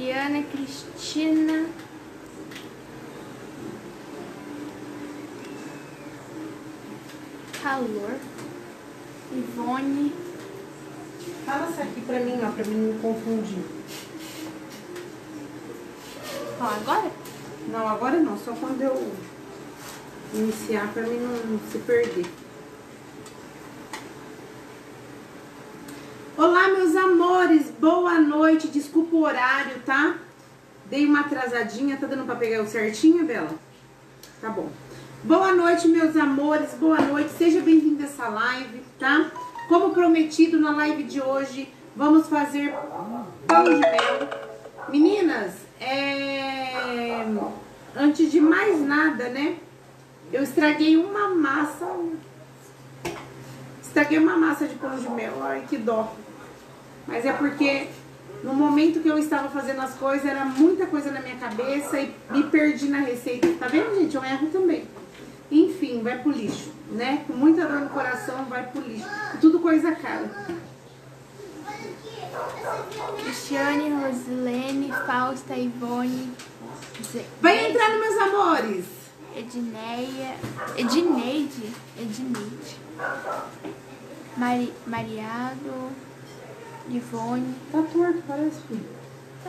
Mariana, Cristina, Calor, Ivone. Fala isso aqui pra mim, ó, pra mim não confundir. Ó, agora? Não, agora não, só quando eu iniciar pra mim não se perder. Olá, meus amores, boa noite, desculpa o horário, tá? Dei uma atrasadinha, tá dando pra pegar o certinho, Bela? Tá bom. Boa noite, meus amores, boa noite, seja bem-vindo a essa live, tá? Como prometido na live de hoje, vamos fazer pão de mel. Meninas, antes de mais nada, né? Eu estraguei uma massa de pão de mel, ai que dó. Mas é porque no momento que eu estava fazendo as coisas, era muita coisa na minha cabeça e me perdi na receita. Tá vendo, gente? Eu erro também. Enfim, vai pro lixo, né? Com muita dor no coração, vai pro lixo. Tudo coisa cara. Cristiane, Rosilene, Fausta, Ivone. Vai entrando, meus amores. Edineide. Mariado, Ivone. Tá torto, parece, filho. Tá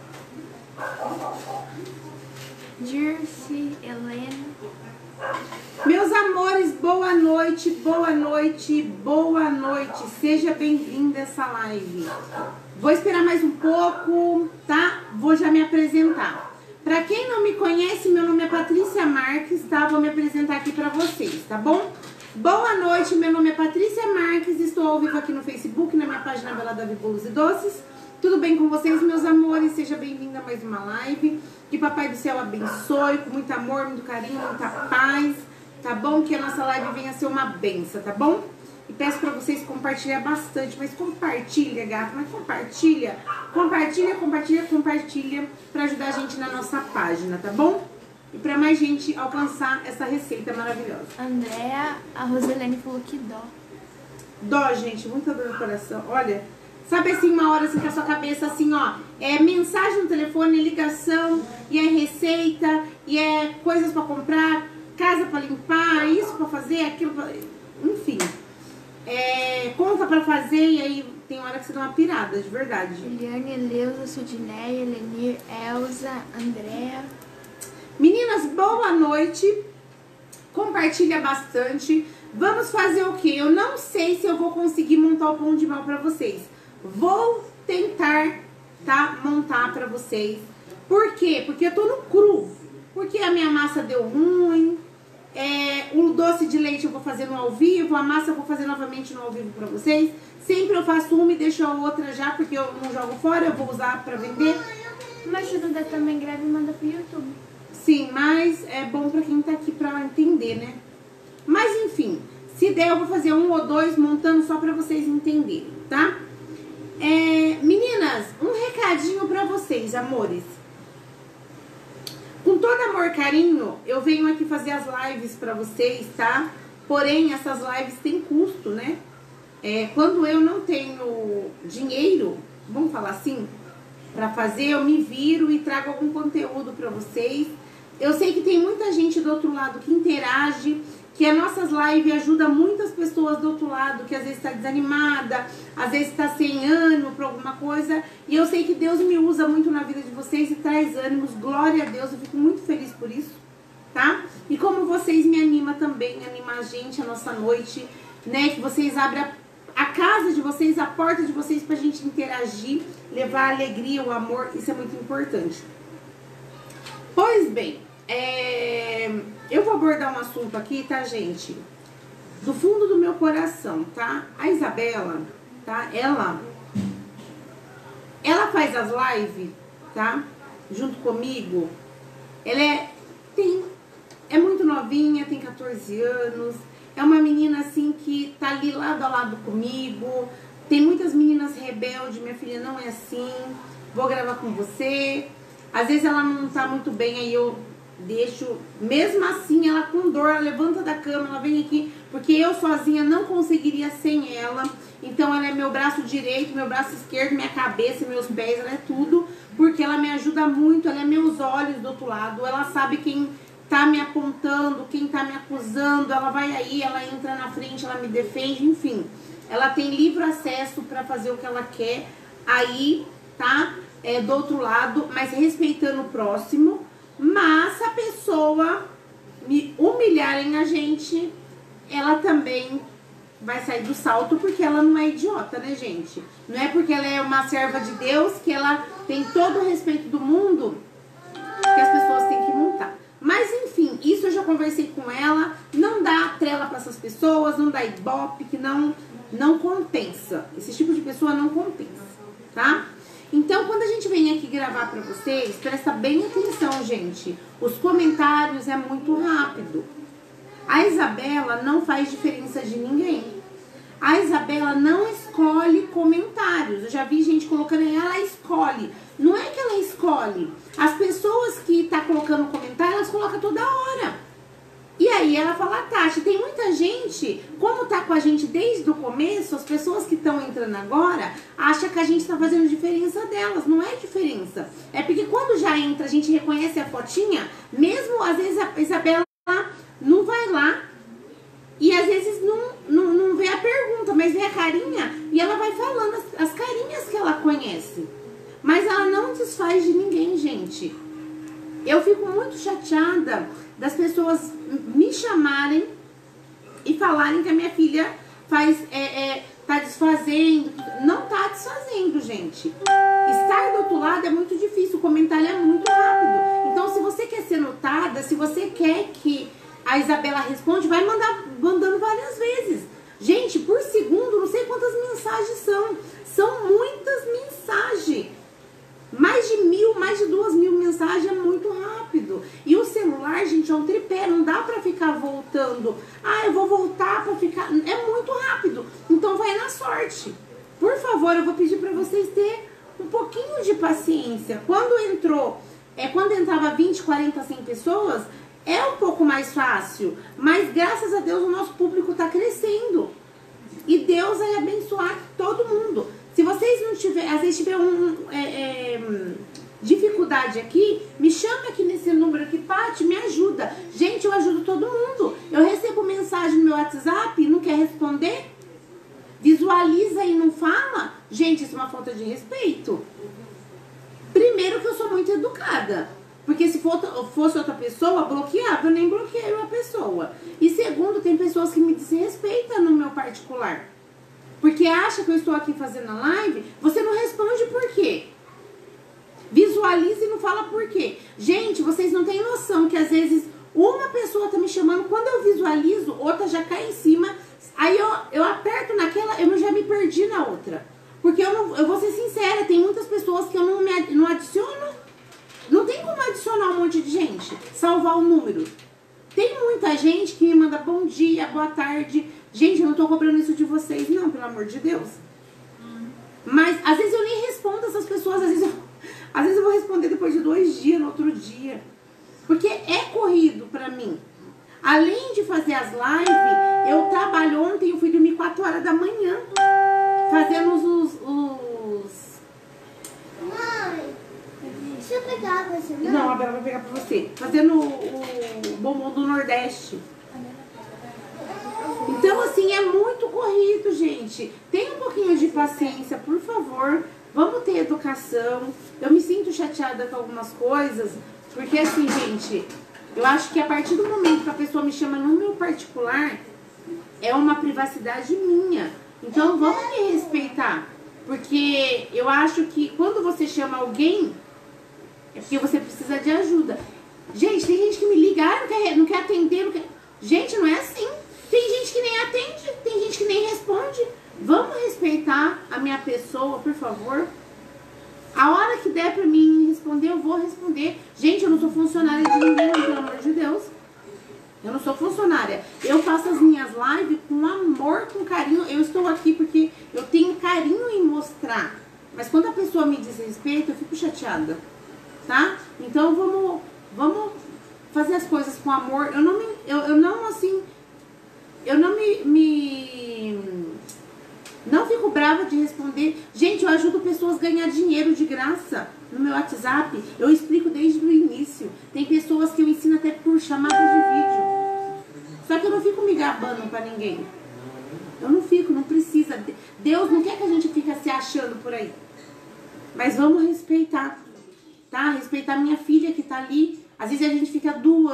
não. Dirce, Helena. Meus amores, boa noite, boa noite, boa noite. Seja bem-vinda a essa live. Vou esperar mais um pouco, tá? Vou já me apresentar. Pra quem não me conhece, meu nome é Patrícia Marques, tá? Vou me apresentar aqui pra vocês, tá bom? Boa noite, meu nome é Patrícia Marques, estou ao vivo aqui no Facebook, na minha página Bela Davi Bolos e Doces. Tudo bem com vocês, meus amores? Seja bem-vinda a mais uma live. Que Papai do Céu abençoe, com muito amor, muito carinho, muita paz, tá bom? Que a nossa live venha a ser uma benção, tá bom? E peço pra vocês compartilhar bastante, mas compartilha, gata, mas compartilha pra ajudar a gente na nossa página, tá bom? E pra mais gente alcançar essa receita maravilhosa. Andréa, a Rosilene falou que dó. Dó, gente, muita dor no coração. Olha, sabe assim, uma hora assim que a sua cabeça assim, ó, é mensagem no telefone, é ligação, e é receita, e é coisas pra comprar, casa pra limpar, isso pra fazer, aquilo pra... Enfim, conta pra fazer, e aí tem hora que você dá uma pirada, de verdade. Juliane, Eleusa, Sudineia, Lenir, Elza, Andréa. Meninas, boa noite. Compartilha bastante. Vamos fazer o quê? Eu não sei se eu vou conseguir montar o pão de mel pra vocês. Vou tentar, tá? Montar pra vocês. Por quê? Porque eu tô no cru. Porque a minha massa deu ruim. O doce de leite eu vou fazer no ao vivo. A massa eu vou fazer novamente no ao vivo pra vocês. Sempre eu faço uma e deixo a outra já, porque eu não jogo fora. Eu vou usar pra vender. Mas se não der também grave, manda pro YouTube. Sim, mas é bom pra quem tá aqui pra entender, né? Mas enfim, se der eu vou fazer um ou dois montando só pra vocês entenderem, tá? Meninas, um recadinho pra vocês, amores. Com todo amor e carinho, eu venho aqui fazer as lives pra vocês, tá? Porém, essas lives têm custo, né? Quando eu não tenho dinheiro, vamos falar assim, pra fazer, eu me viro e trago algum conteúdo pra vocês. Eu sei que tem muita gente do outro lado que interage, que as nossas lives ajudam muitas pessoas do outro lado, que às vezes está desanimada, às vezes está sem ânimo por alguma coisa. E eu sei que Deus me usa muito na vida de vocês e traz ânimos. Glória a Deus, eu fico muito feliz por isso, tá? E como vocês me animam também, anima a gente, a nossa noite, né? Que vocês abrem a casa de vocês, a porta de vocês pra gente interagir, levar a alegria, o amor, isso é muito importante. Pois bem, eu vou abordar um assunto aqui, tá, gente? Do fundo do meu coração, tá? A Isabela, tá? Ela faz as lives, tá? Junto comigo. Ela é muito novinha, tem 14 anos. É uma menina, assim, que tá ali lado a lado comigo. Tem muitas meninas rebeldes, minha filha não é assim. Vou gravar com você. Às vezes ela não tá muito bem, aí eu deixo, mesmo assim, ela com dor, ela levanta da cama, ela vem aqui, porque eu sozinha não conseguiria sem ela. Então ela é meu braço direito, meu braço esquerdo, minha cabeça, meus pés, ela é tudo. porque ela me ajuda muito, ela é meus olhos do outro lado, ela sabe quem tá me apontando, quem tá me acusando, ela vai aí, ela entra na frente, ela me defende, enfim. Ela tem livre acesso para fazer o que ela quer aí, tá? Do outro lado, mas respeitando o próximo. Mas se a pessoa me humilharem a gente, ela também vai sair do salto, porque ela não é idiota, né, gente? Não é porque ela é uma serva de Deus que ela tem todo o respeito do mundo que as pessoas têm que montar. Mas enfim, isso eu já conversei com ela. Não dá trela para essas pessoas, não dá ibope, que não compensa. Esse tipo de pessoa não compensa, tá? Então, quando a gente vem aqui gravar pra vocês, presta bem atenção, gente. Os comentários é muito rápido. A Isabela não faz diferença de ninguém. A Isabela não escolhe comentários. Eu já vi gente colocando aí, ela escolhe. Não é que ela escolhe. As pessoas que tá colocando comentário, elas colocam toda hora. E aí ela fala, Tati, tem muita gente, como tá com a gente desde o começo, as pessoas que estão entrando agora, acham que a gente tá fazendo diferença delas. Não é diferença. É porque quando já entra, a gente reconhece a fotinha, mesmo às vezes a Isabela não vai lá, e às vezes não vê a pergunta, mas vê a carinha, e ela vai falando as carinhas que ela conhece. Mas ela não desfaz de ninguém, gente. Eu fico muito chateada das pessoas me chamarem e falarem que a minha filha tá desfazendo. Não tá desfazendo, gente. Estar do outro lado é muito difícil, o comentário é muito rápido. Então, se você quer ser notada, se você quer que a Isabela responde, vai mandando várias vezes. Gente, por segundo, não sei quantas mensagens são. São muitas mensagens. Mais de 1.000, mais de 2.000 mensagens é muito rápido. E o celular, gente, é um tripé, não dá pra ficar voltando. Ah, eu vou voltar pra ficar... É muito rápido. Então vai na sorte. Por favor, eu vou pedir pra vocês terem um pouquinho de paciência. Quando entrava 20, 40, 100 pessoas, é um pouco mais fácil. Mas graças a Deus o nosso público tá crescendo. E Deus vai abençoar todo mundo. Se vocês não tiverem, às vezes tiver dificuldade aqui, me chama aqui nesse número aqui, Paty, me ajuda. Gente, eu ajudo todo mundo. Eu recebo mensagem no meu WhatsApp, não quer responder? Visualiza e não fala? Gente, isso é uma falta de respeito. Primeiro que eu sou muito educada. Porque se fosse outra pessoa, bloqueava, eu nem bloqueio a pessoa. E segundo, tem pessoas que me desrespeitam no meu particular. Porque acha que eu estou aqui fazendo a live, você não responde por quê? Visualiza e não fala por quê. Gente, vocês não têm noção que às vezes uma pessoa tá me chamando, quando eu visualizo, outra já cai em cima, aí eu aperto naquela, eu já me perdi na outra. Porque eu vou ser sincera, tem muitas pessoas que eu não adiciono. Não tem como adicionar um monte de gente, salvar o número. Tem muita gente que me manda bom dia, boa tarde. Gente, eu não tô cobrando isso de vocês, não, pelo amor de Deus. Mas às vezes eu nem respondo essas pessoas, às vezes eu vou responder depois de 2 dias, no outro dia. Porque é corrido pra mim. Além de fazer as lives, eu trabalho ontem, eu fui dormir 4 horas da manhã. Fazendo Mãe, deixa eu pegar pra você, não? Não, a Bela vai pegar pra você. Fazendo o bombom do Nordeste. Então, assim, é muito corrido, gente. Tenha um pouquinho de paciência, por favor. Vamos ter educação. Eu me sinto chateada com algumas coisas, porque assim, gente, eu acho que a partir do momento que a pessoa me chama no meu particular, é uma privacidade minha. Então, vamos me respeitar. Porque eu acho que quando você chama alguém, é porque você precisa de ajuda. Gente, tem gente que me liga, não quer atender, não quer... Gente, não é assim. Tem gente que nem atende, tem gente que nem responde. Vamos respeitar a minha pessoa, por favor. A hora que der pra mim responder, eu vou responder. Gente, eu não sou funcionária de ninguém, pelo amor de Deus. Eu não sou funcionária. Eu faço as minhas lives com amor, com carinho. Eu estou aqui porque eu tenho carinho em mostrar. Mas quando a pessoa me desrespeita, eu fico chateada. Tá? Então vamos fazer as coisas com amor. Eu não fico fico brava de responder. Gente, eu ajudo pessoas a ganhar dinheiro de graça no meu WhatsApp. Eu explico desde o início. Tem pessoas que eu ensino até por chamada de vídeo. Só que eu não fico me gabando pra ninguém. Eu não fico, não precisa. Deus não quer que a gente fique se achando por aí. Mas vamos respeitar, tá? Respeitar minha filha que tá ali. Às vezes a gente fica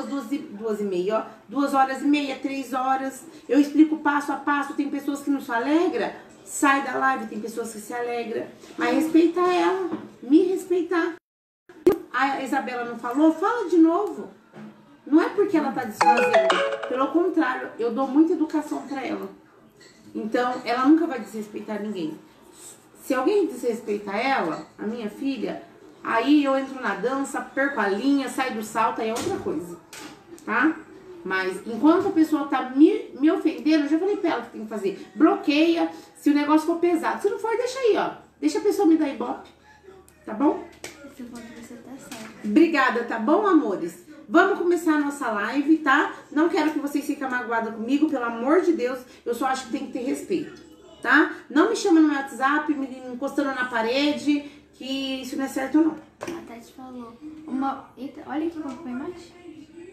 2 horas e meia, 3 horas. Eu explico passo a passo. Tem pessoas que não se alegram, sai da live. Tem pessoas que se alegram. Mas respeitar ela, me respeitar. A Isabela não falou? Fala de novo. Não é porque ela tá desfazendo. Pelo contrário, eu dou muita educação pra ela. Então, ela nunca vai desrespeitar ninguém. Se alguém desrespeitar ela, a minha filha, aí eu entro na dança, perco a linha, saio do salto, aí é outra coisa, tá? Mas enquanto a pessoa tá me ofendendo, eu já falei pra ela o que tem que fazer. Bloqueia se o negócio for pesado. Se não for, deixa aí, ó. Deixa a pessoa me dar ibope, tá bom? Você tá certo. Obrigada, tá bom, amores? Vamos começar a nossa live, tá? Não quero que vocês fiquem magoadas comigo, pelo amor de Deus. Eu só acho que tem que ter respeito, tá? Não me chama no meu WhatsApp, me encostando na parede, que isso não é certo, não. A Tati falou. Eita, olha aqui como foi a imagem.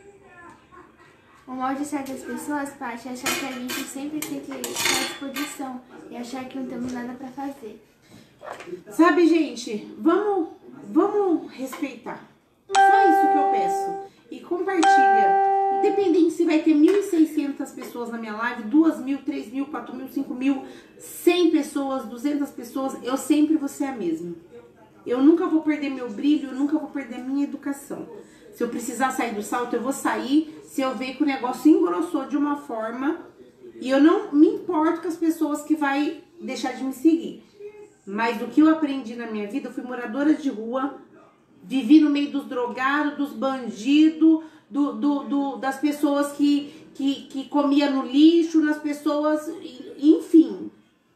O mal de certas pessoas, Paty, é achar que a gente sempre tem que estar à disposição e achar que não temos nada pra fazer. Sabe, gente, vamos respeitar. Só isso que eu peço. E compartilha. Independente se vai ter 1.600 pessoas na minha live, 2.000, 3.000, 4.000, 5.000, 100 pessoas, 200 pessoas, eu sempre vou ser a mesma. Eu nunca vou perder meu brilho, eu nunca vou perder a minha educação. Se eu precisar sair do salto, eu vou sair. Se eu ver que o negócio engrossou de uma forma, e eu não me importo com as pessoas que vai deixar de me seguir. Mas do que eu aprendi na minha vida, eu fui moradora de rua, vivi no meio dos drogados, dos bandidos, das pessoas que comia no lixo, nas pessoas, enfim.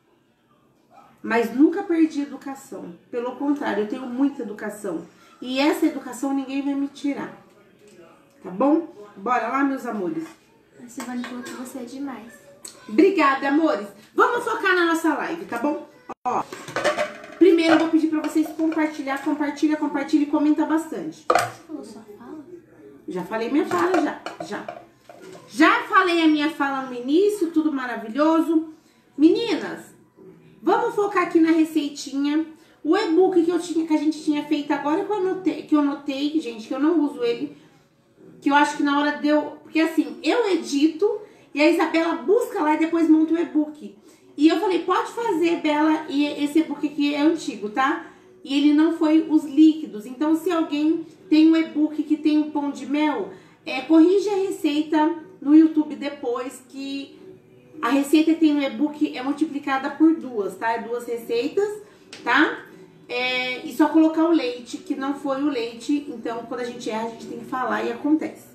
Mas nunca perdi educação. Pelo contrário, eu tenho muita educação. E essa educação ninguém vai me tirar. Tá bom? Bora lá, meus amores. A Silvana falou que você é demais. Obrigada, amores. Vamos focar na nossa live, tá bom? Ó, primeiro eu vou pedir pra vocês compartilhar, compartilha e comenta bastante. Você falou sua fala? Já falei minha fala, já falei a minha fala no início, tudo maravilhoso. Meninas, vamos focar aqui na receitinha. O e-book que a gente tinha feito agora, que eu notei, gente, que eu não uso ele, que eu acho que na hora deu... Porque assim, eu edito e a Isabela busca lá e depois monta o e-book. E eu falei, pode fazer, Bela, e esse e-book aqui é antigo, tá? E ele não foi os líquidos. Então, se alguém tem um e-book que tem um pão de mel, corrige a receita no YouTube depois, que a receita que tem no e-book é multiplicada por 2, tá? É 2 receitas, tá? E só colocar o leite, que não foi o leite. Então, quando a gente erra, a gente tem que falar e acontece.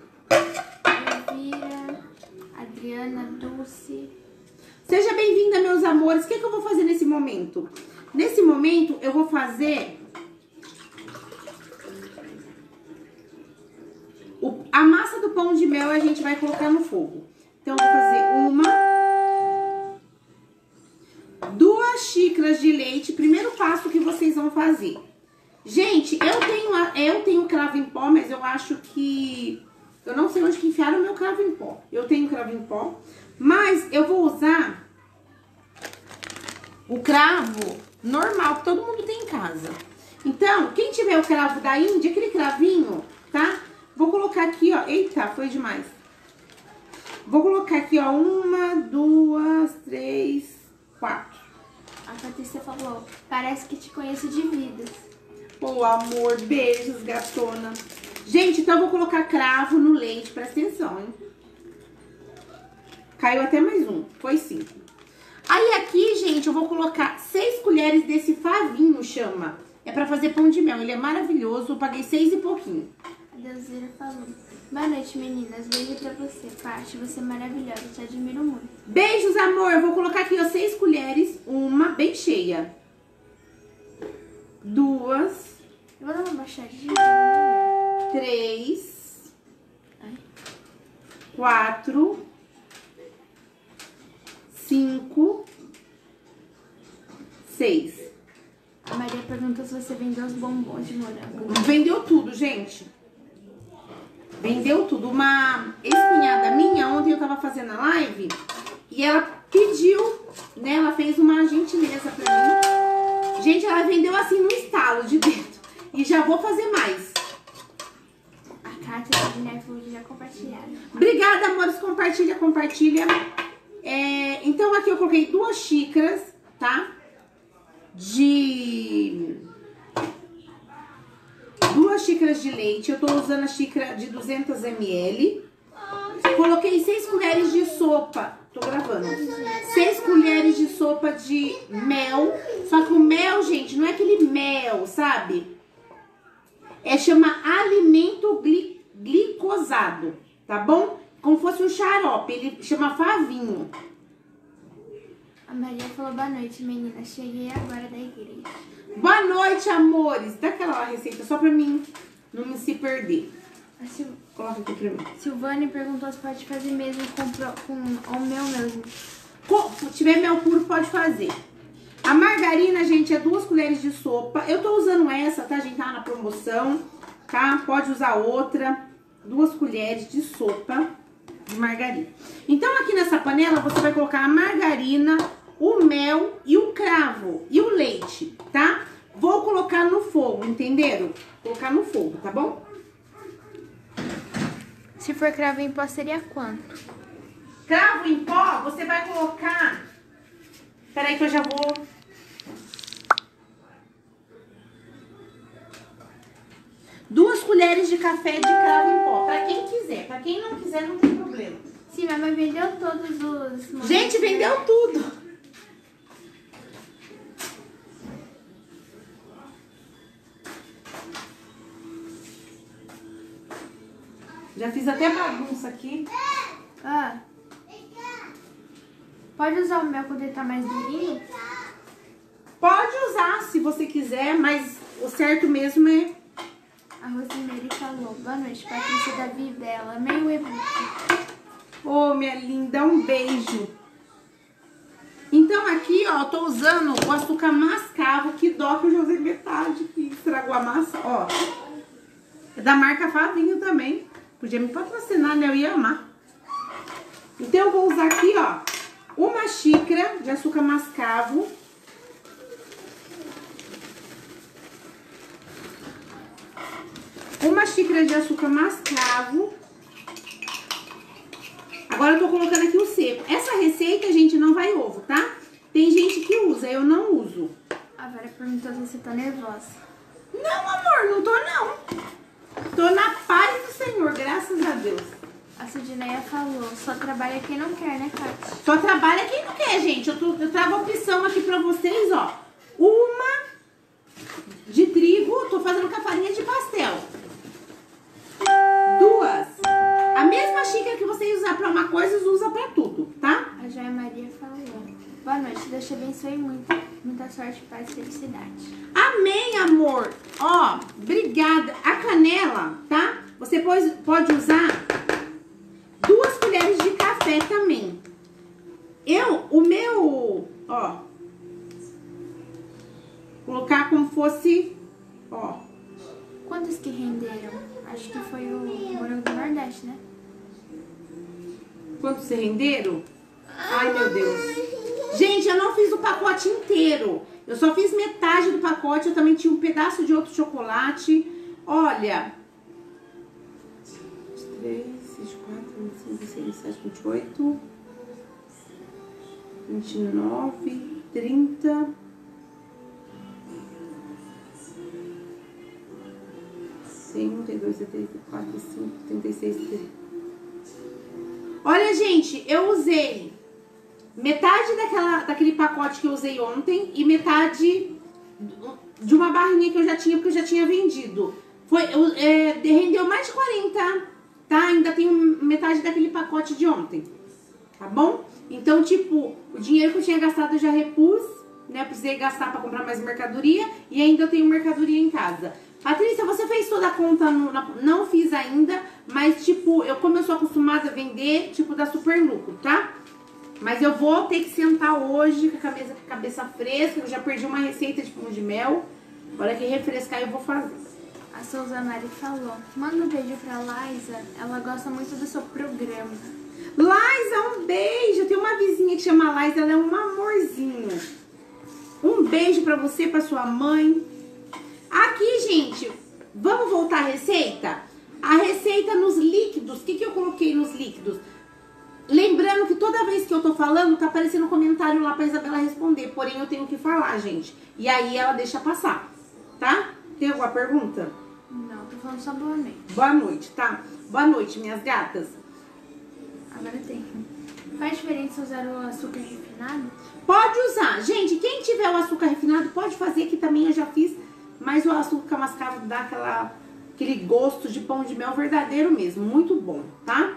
Elvira, Adriana, Dulce. Seja bem-vinda, meus amores. O que eu vou fazer nesse momento? Nesse momento, eu vou fazer a massa do pão de mel, a gente vai colocar no fogo. Então, eu vou fazer 2 xícaras de leite. Primeiro passo que vocês vão fazer. Gente, eu tenho cravo em pó, mas eu acho que... Eu não sei onde que enfiaram o meu cravo em pó. Eu tenho cravo em pó, mas eu vou usar o cravo normal, que todo mundo tem em casa. Então, quem tiver o cravo da Índia, aquele cravinho, tá? Vou colocar aqui, ó. Eita, foi demais. Vou colocar aqui, ó. 1, 2, 3, 4. A Patrícia falou, parece que te conheço de vidas. Pô, amor, beijos, gatona. Gente, então eu vou colocar cravo no leite, presta atenção, hein? Caiu até mais um, foi 5. Aí aqui, gente, eu vou colocar 6 colheres desse favinho, chama. É pra fazer pão de mel, ele é maravilhoso, eu paguei 6 e pouquinho. A Deuseira falou, boa noite, meninas, beijo pra você, Paty, você é maravilhosa, te admiro muito. Beijos, amor, eu vou colocar aqui, ó, 6 colheres, uma bem cheia. 2. Eu vou dar uma baixadinha, melhor. 3, 4, 5, vocês? A Maria perguntou se você vendeu os bombons de morango. Vendeu tudo, gente. Vendeu tudo. Uma ex-cunhada minha, ontem eu tava fazendo a live e ela pediu, né? Ela fez uma gentileza pra mim. Gente, ela vendeu assim no estalo de dedo. E já vou fazer mais. A Kátia de Netflix já compartilharam. Obrigada, amores. Compartilha, compartilha. Então aqui eu coloquei 2 xícaras, tá? De 2 xícaras de leite. Eu tô usando a xícara de 200 ml. Coloquei 6 colheres de sopa. Tô gravando. 6 colheres de sopa de mel. Só que o mel, gente, não é aquele mel, sabe? Chama alimento glicosado, tá bom? Como fosse um xarope. Ele chama favinho. A Maria falou boa noite, menina. Cheguei agora da igreja. Boa noite, amores. Dá aquela receita só pra mim não me se perder. Coloca aqui pra mim. Silvane perguntou se pode fazer mesmo com o mel mesmo. Se tiver mel puro, pode fazer. A margarina, gente, é 2 colheres de sopa. Eu tô usando essa, tá, gente? Tá na promoção, tá? Pode usar outra. 2 colheres de sopa de margarina. Então, aqui nessa panela, você vai colocar a margarina, o mel e o cravo e o leite, tá? Vou colocar no fogo, entenderam? Colocar no fogo, tá bom? Se for cravo em pó, seria quanto? Cravo em pó, você vai colocar... Peraí que eu já vou... Duas colheres de café de cravo em pó. Pra quem quiser. Pra quem não quiser, não tem problema. Sim, minha mãe vendeu todos os... Gente, vendeu tudo. Já fiz até bagunça aqui. Ah. Pode usar o mel quando ele tá mais durinho? Pode usar se você quiser, mas o certo mesmo é... A Rosimeire falou, boa noite, Patrícia da Vivela, meio e-book. Ô, minha linda, um beijo. Então aqui, ó, tô usando o açúcar mascavo, que dó que eu já usei metade, que estragou a massa, ó. É da marca Favinho também. Podia me patrocinar, né? Eu ia amar. Então eu vou usar aqui, ó, 1 xícara de açúcar mascavo. Uma xícara de açúcar mascavo. Agora eu tô colocando aqui o seco. Essa receita, gente, não vai ovo, tá? Tem gente que usa, eu não uso. A Vera perguntou se você tá nervosa. Não, amor, não tô não. Tô na paz do Senhor, graças a Deus. A Sudineia falou, só trabalha quem não quer, né, Kátia? Só trabalha quem não quer, gente. Eu trago a opção aqui pra vocês, ó. Uma de trigo, tô fazendo com a farinha de pastel. 2. A mesma xícara que vocês usar pra uma coisa, usa pra tudo, tá? A Joia Maria falou, boa noite, Deus te abençoe muito. Muita sorte, paz e felicidade. Amém, amor. Ó, obrigada. A canela, tá? Você pode usar 2 colheres de café também. O meu, ó, colocar como fosse, ó. Quantos que renderam? Acho que foi o morango do Nordeste, né? Quantos se renderam? Ai, meu Deus. Gente, eu não fiz o pacote inteiro. Eu só fiz metade do pacote. Eu também tinha um pedaço de outro chocolate. Olha. 3, 4, 5, 6, 7, 28, 29, 30... 32, 34, 35, 36, 30. Olha, gente, eu usei metade daquele pacote que eu usei ontem e metade de uma barrinha que eu já tinha, porque eu já tinha vendido. Rendeu mais de 40, tá? Ainda tenho metade daquele pacote de ontem, tá bom? Então, tipo, o dinheiro que eu tinha gastado eu já repus, né? Precisei gastar pra comprar mais mercadoria e ainda eu tenho mercadoria em casa. Patrícia, você fez toda a conta? Não fiz ainda, mas tipo, como eu sou acostumada a vender, tipo, dá super lucro, tá? Mas eu vou ter que sentar hoje com a cabeça fresca. Eu já perdi uma receita de pão de mel. Na hora que refrescar eu vou fazer. A Souza Mari falou, manda um beijo pra Laísa, ela gosta muito do seu programa. Laísa, um beijo. Eu tenho uma vizinha que chama Laísa, ela é um amorzinho. Um beijo pra você, pra sua mãe. Aqui, gente, vamos voltar à receita? A receita nos líquidos, o que eu coloquei nos líquidos? Lembrando que toda vez que eu tô falando, tá aparecendo um comentário lá pra Isabela responder. Porém, eu tenho que falar, gente. E aí ela deixa passar, tá? Tem alguma pergunta? Não, tô falando só boa noite. Boa noite, tá? Boa noite, minhas gatas. Agora tem. Faz diferença usar o açúcar refinado? Pode usar. Gente, quem tiver o açúcar refinado, pode fazer, que também eu já fiz. Mas o açúcar mascavo dá aquele gosto de pão de mel verdadeiro mesmo. Muito bom, tá?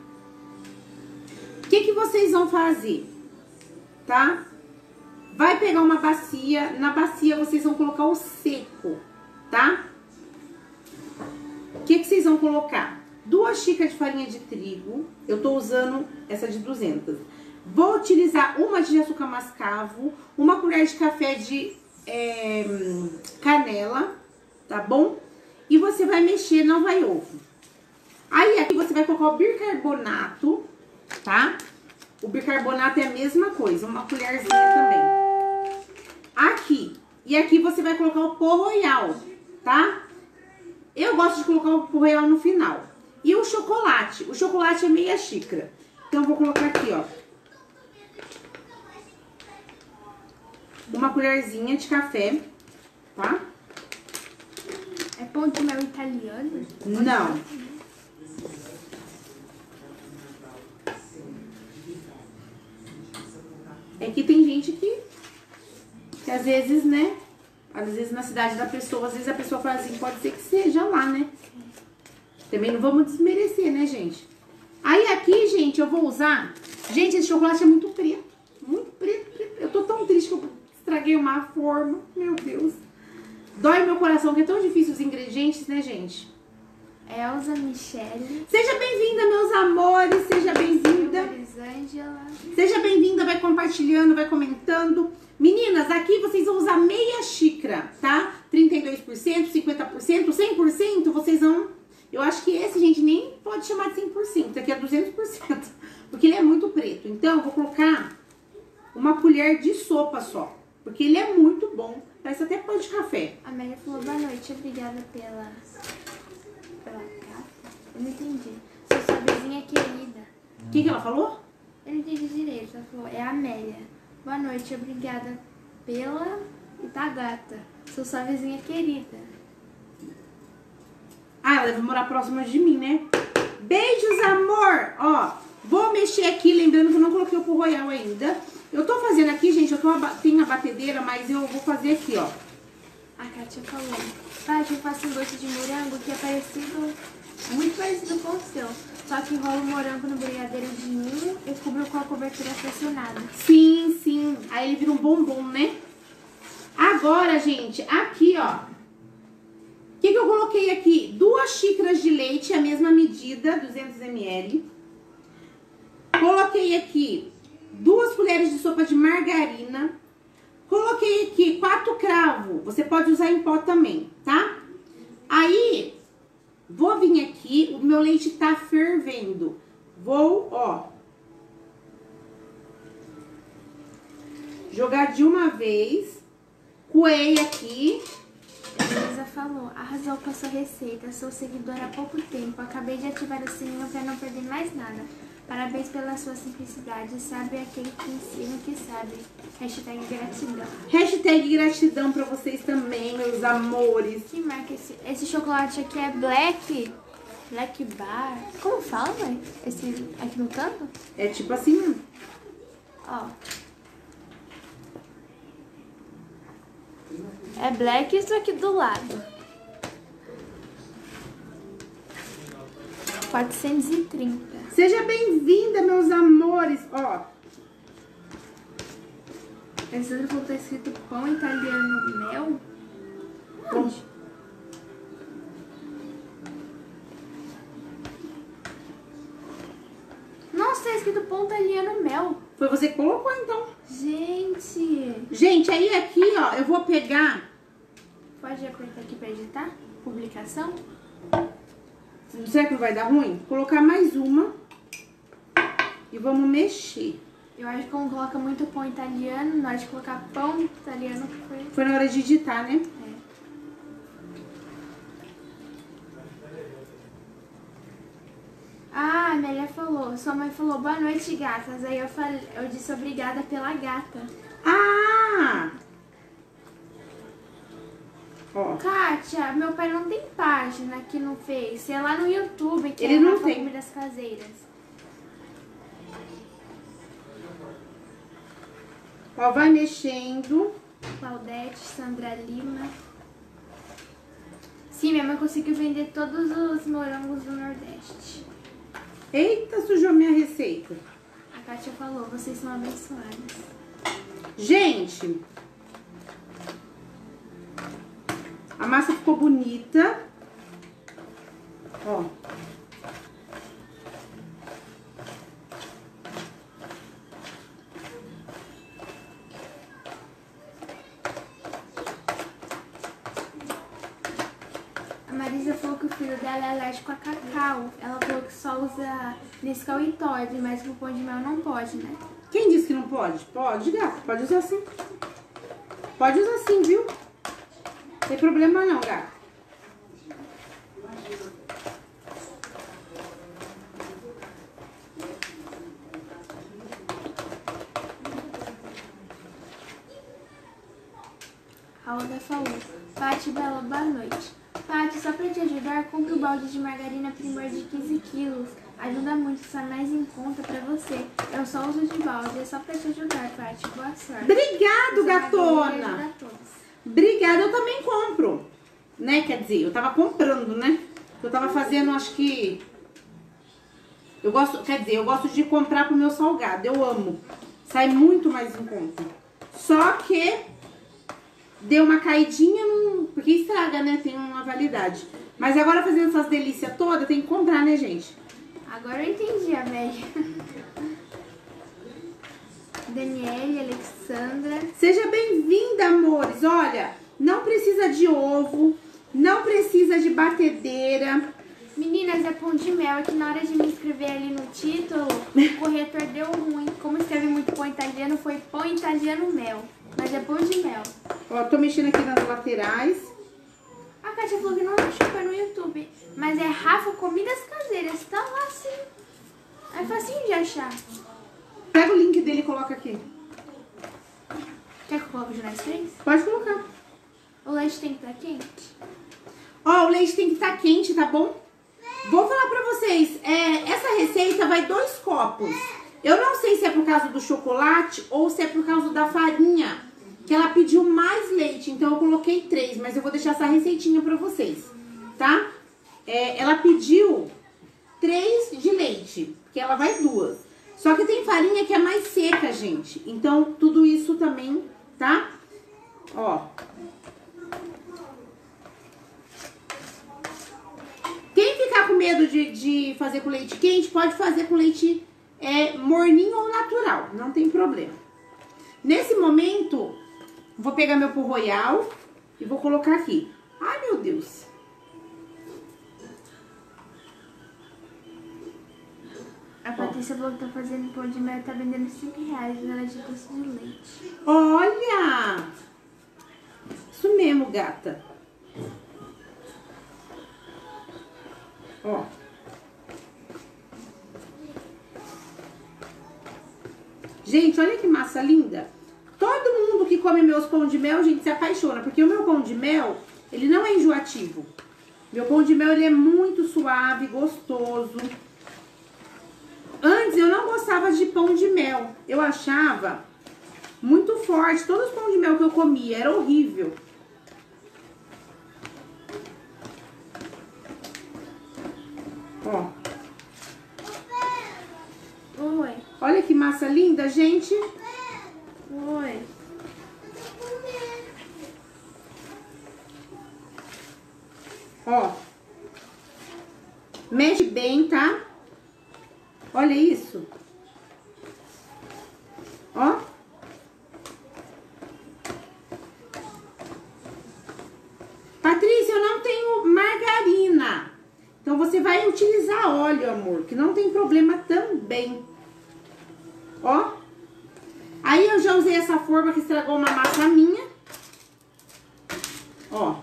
O que vocês vão fazer? Tá? Vai pegar uma bacia. Na bacia vocês vão colocar o seco, tá? O que vocês vão colocar? 2 xícaras de farinha de trigo. Eu tô usando essa de 200. Vou utilizar uma de açúcar mascavo, uma colher de café de canela, tá bom? E você vai mexer, não vai ovo. Aí aqui você vai colocar o bicarbonato, tá? O bicarbonato é a mesma coisa, uma colherzinha também. Aqui. E aqui você vai colocar o pó royal, tá? Eu gosto de colocar o pó royal no final. E o chocolate. O chocolate é meia xícara. Então eu vou colocar aqui, ó. Uma colherzinha de café, tá? É pão de mel italiano? Não. É que tem gente que às vezes, né? Às vezes na cidade da pessoa, às vezes a pessoa fala assim, pode ser que seja lá, né? Também não vamos desmerecer, né, gente? Aí aqui, gente, eu vou usar... Gente, esse chocolate é muito preto. Muito preto, preto. Eu tô tão triste que eu estraguei uma forma. Meu Deus. Dói meu coração, que é tão difícil os ingredientes, né, gente? Elza Michele. Seja bem-vinda, meus amores. Seja bem-vinda. Elisângela. Seja bem-vinda, vai compartilhando, vai comentando. Meninas, aqui vocês vão usar meia xícara, tá? 32%, 50%, 100%, vocês vão... Eu acho que esse, gente, nem pode chamar de 100%, aqui é 200%, porque ele é muito preto. Então, eu vou colocar uma colher de sopa só, porque ele é muito bom. Parece até pão de café. A Amélia falou, boa noite, obrigada pela carta. Eu não entendi. Sou sua vizinha querida. O que ela falou? Eu não entendi direito. Ela falou, é a Amélia. Boa noite, obrigada pela Itagata. Sou sua vizinha querida. Ah, ela deve morar próxima de mim, né? Beijos, amor! Ó, vou mexer aqui, lembrando que eu não coloquei o pó royal ainda. Eu tô fazendo aqui, gente, tenho a batedeira, mas eu vou fazer aqui, ó. A Kátia falou, Paty, eu faço um doce de morango que é parecido, muito parecido com o seu. Só que enrola o morango no brigadeiro de ninho e cubro com a cobertura pressionada. Sim, sim. Aí ele vira um bombom, né? Agora, gente, aqui, ó. O que eu coloquei aqui? 2 xícaras de leite, a mesma medida, 200 ml. Coloquei aqui 2 colheres de sopa de margarina. Coloquei aqui 4 cravos. Você pode usar em pó também, tá? Aí, vou vir aqui. O meu leite tá fervendo. Vou, ó, jogar de uma vez. Coei aqui. A Elisa falou, arrasou com a sua receita, sou seguidora há pouco tempo, acabei de ativar o sininho para não perder mais nada. Parabéns pela sua simplicidade, sabe aquele que ensina o que sabe. Hashtag gratidão. Hashtag gratidão pra vocês também, meus amores. Que marca esse chocolate aqui é Black Bar. Como fala, mãe? Esse aqui no canto? É tipo assim mesmo. Ó. É Black isso aqui do lado. 430. Seja bem-vinda, meus amores. Ó. Esse outro tá escrito pão italiano mel. Onde? Nossa, tá escrito pão italiano mel. Foi você que colocou, então. Gente, Gente, aí aqui, ó, eu vou pegar... pode apertar aqui pra editar? Publicação? Será que não vai dar ruim? Vou colocar mais uma. E vamos mexer. Eu acho que como coloca muito pão italiano, na hora de colocar pão italiano foi... Foi na hora de digitar, né? É. Ah, a Amélia falou, sua mãe falou, boa noite, gatas. Aí eu disse obrigada pela gata. Ah! Ó. Kátia, meu pai não tem página aqui no Face, é lá no YouTube, que Ele é não Rafa tem. Comidas Caseiras. Ó, vai mexendo. Claudete, Sandra Lima. Sim, minha mãe conseguiu vender todos os morangos do Nordeste. Eita, sujou minha receita. A Kátia falou, vocês são abençoadas. Gente, a massa ficou bonita. Ó. A Marisa falou que o filho dela é alérgico a cacau. Ela falou que só usa Nescau e Toddy, mas o pão de mel não pode, né? Quem disse que não pode? Pode, gato. Pode usar sim. Pode usar sim, viu? Não tem problema não, gato. A Olga falou, Paty Bela, boa noite. Paty, só pra te ajudar, compre o balde de margarina Primor de 15 quilos. Ajuda muito, sai mais em conta pra você. Eu só uso de balde, é só pra te ajudar, Paty. Boa sorte. Obrigado, Essa margarina gatona. ajuda a todos. Obrigada, eu também compro. Né, quer dizer, eu tava comprando, né? Eu tava fazendo, acho que... Eu gosto, quer dizer, eu gosto de comprar pro meu salgado, eu amo. Sai muito mais em conta. Só que deu uma caidinha, porque estraga, né? Tem uma validade. Mas agora fazendo essas delícias todas, tem que comprar, né, gente? Agora eu entendi, a velha. Daniele, Alexandra. Seja bem-vinda, amores. Olha, não precisa de ovo, não precisa de batedeira. Meninas, é pão de mel. É que na hora de me inscrever ali no título, o corretor deu ruim. Como escreve muito pão italiano, foi pão italiano mel. Mas é pão de mel. Ó, tô mexendo aqui nas laterais. A Kátia falou que não achou, foi no YouTube. Mas é Rafa Comidas Caseiras. Tá lá sim. É facinho de achar. Pega o link dele e coloca aqui. Quer que eu coloque de nós três? Pode colocar. O leite tem que estar quente? Ó, o leite tem que estar quente, tá bom? Vou falar pra vocês, essa receita vai 2 copos. Eu não sei se é por causa do chocolate ou se é por causa da farinha, que ela pediu mais leite, então eu coloquei 3, mas eu vou deixar essa receitinha pra vocês, tá? Ela pediu 3 de leite, porque ela vai 2. Só que tem farinha que é mais seca, gente, então tudo isso também, tá? Ó. Quem ficar com medo de fazer com leite quente, pode fazer com leite morninho ou natural, não tem problema. Nesse momento, vou pegar meu pão royal e vou colocar aqui. Ai, meu Deus. A Patrícia falou que tá fazendo pão de mel e tá vendendo R$5. Ela é de doce de leite. Olha! Isso mesmo, gata. Ó. Gente, olha que massa linda. Todo mundo que come meus pão de mel, gente, se apaixona. Porque o meu pão de mel, ele não é enjoativo. Meu pão de mel, ele é muito suave, gostoso. Antes, eu não gostava de pão de mel. Eu achava muito forte. Todos os pão de mel que eu comia, era horrível. Ó. Oi. Olha que massa linda, gente. Oi. Ó. Mexe bem, tá? Olha isso. vai utilizar óleo, amor, que não tem problema também. Ó. Aí eu já usei essa forma que estragou uma massa minha. Ó.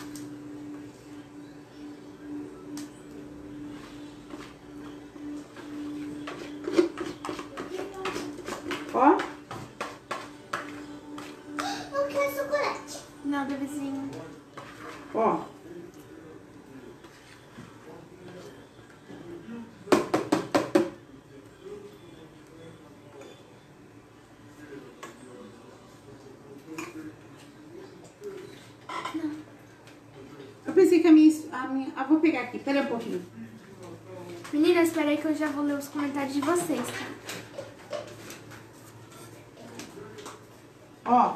Ó. Eu quero chocolate. Não, bebezinho. Ó. Eu pensei que a minha... vou pegar aqui, pera um pouquinho. Meninas, espera aí que eu já vou ler os comentários de vocês, tá? Ó.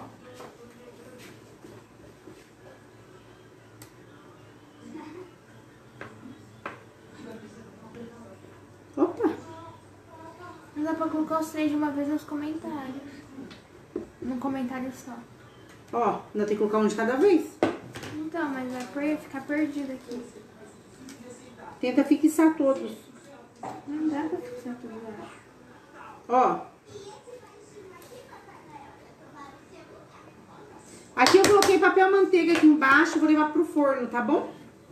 Opa. Não dá pra colocar os 3 de uma vez nos comentários. Num comentário só. Ó, ainda tem que colocar um de cada vez. Então, mas vai ficar perdido aqui. Tenta fixar todos. Não dá pra fixar tudo, eu acho. Ó. Aqui eu coloquei papel manteiga aqui embaixo, vou levar pro forno, tá bom?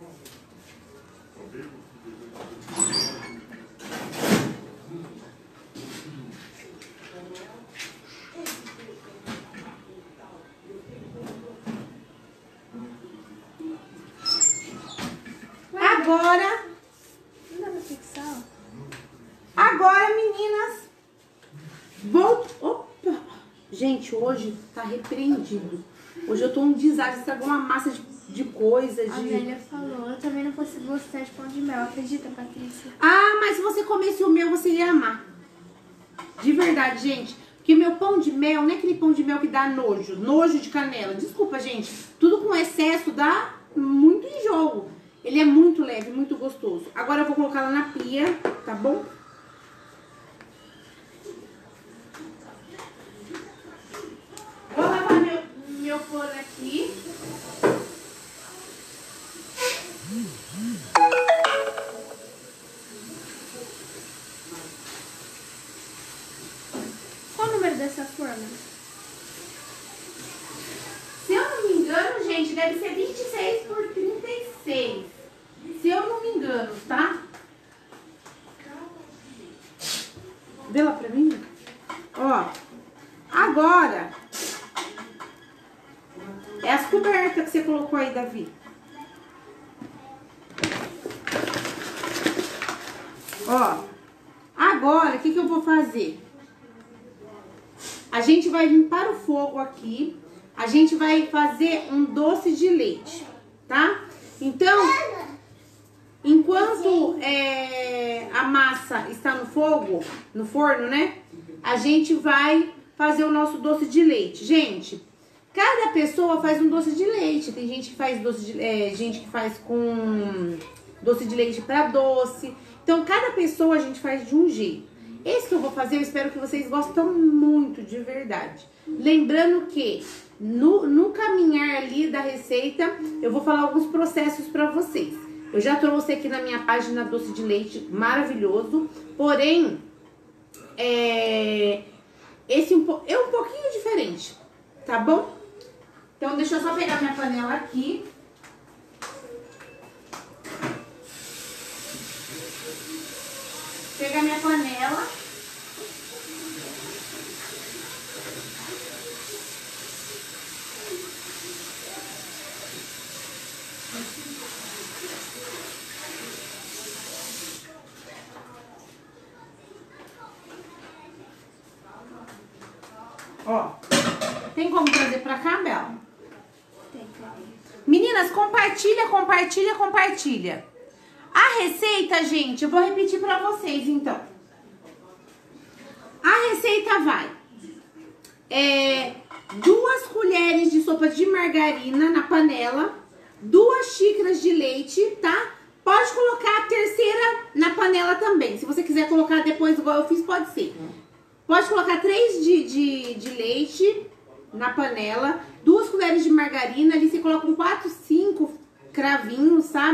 Agora, Não dá pra fixar, ó. agora, meninas, vou... Opa! Gente, hoje tá repreendido. Hoje eu tô um desastre, estragou uma massa de coisa, A velha falou, eu também não fosse gostar de pão de mel, acredita, Patrícia? Ah, mas se você comesse o meu, você ia amar. De verdade, gente. Porque meu pão de mel, não é aquele pão de mel que dá nojo. Nojo de canela. Desculpa, gente. Tudo com excesso dá muito enjoo. Ele é muito leve, muito gostoso. Agora eu vou colocar lá na pia, tá bom? Vou lavar meu forno aqui. Qual o número dessa forma? Se eu não me engano, gente, deve ser 26 por 36. Se eu não me engano, tá? Vê lá pra mim. Ó, agora é as cobertas que você colocou aí, Davi. Ó, agora o que eu vou fazer? A gente vai vir para o fogo aqui. A gente vai fazer um doce de leite, tá? Então, enquanto a massa está no fogo, no forno, né? A gente vai fazer o nosso doce de leite. Gente, cada pessoa faz um doce de leite. Tem gente que faz gente que faz com doce de leite para doce. Então, cada pessoa a gente faz de um jeito. Esse que eu vou fazer, eu espero que vocês gostem muito, de verdade. Lembrando que no caminhar ali da receita, eu vou falar alguns processos para vocês. Eu já trouxe aqui na minha página doce de leite maravilhoso, porém, esse é um pouquinho diferente, tá bom? Então, deixa eu só pegar minha panela aqui. Pegar minha panela. Ó, tem como trazer pra cá, Bela? Tem. Meninas, compartilha, compartilha, compartilha. A receita, gente, eu vou repetir pra vocês, então. A receita vai 2 colheres de sopa de margarina na panela, 2 xícaras de leite, tá? Pode colocar a terceira na panela também. Se você quiser colocar depois, igual eu fiz, pode ser. Pode colocar 3 de leite na panela, 2 colheres de margarina, ali você coloca 4, 5 cravinhos, sabe?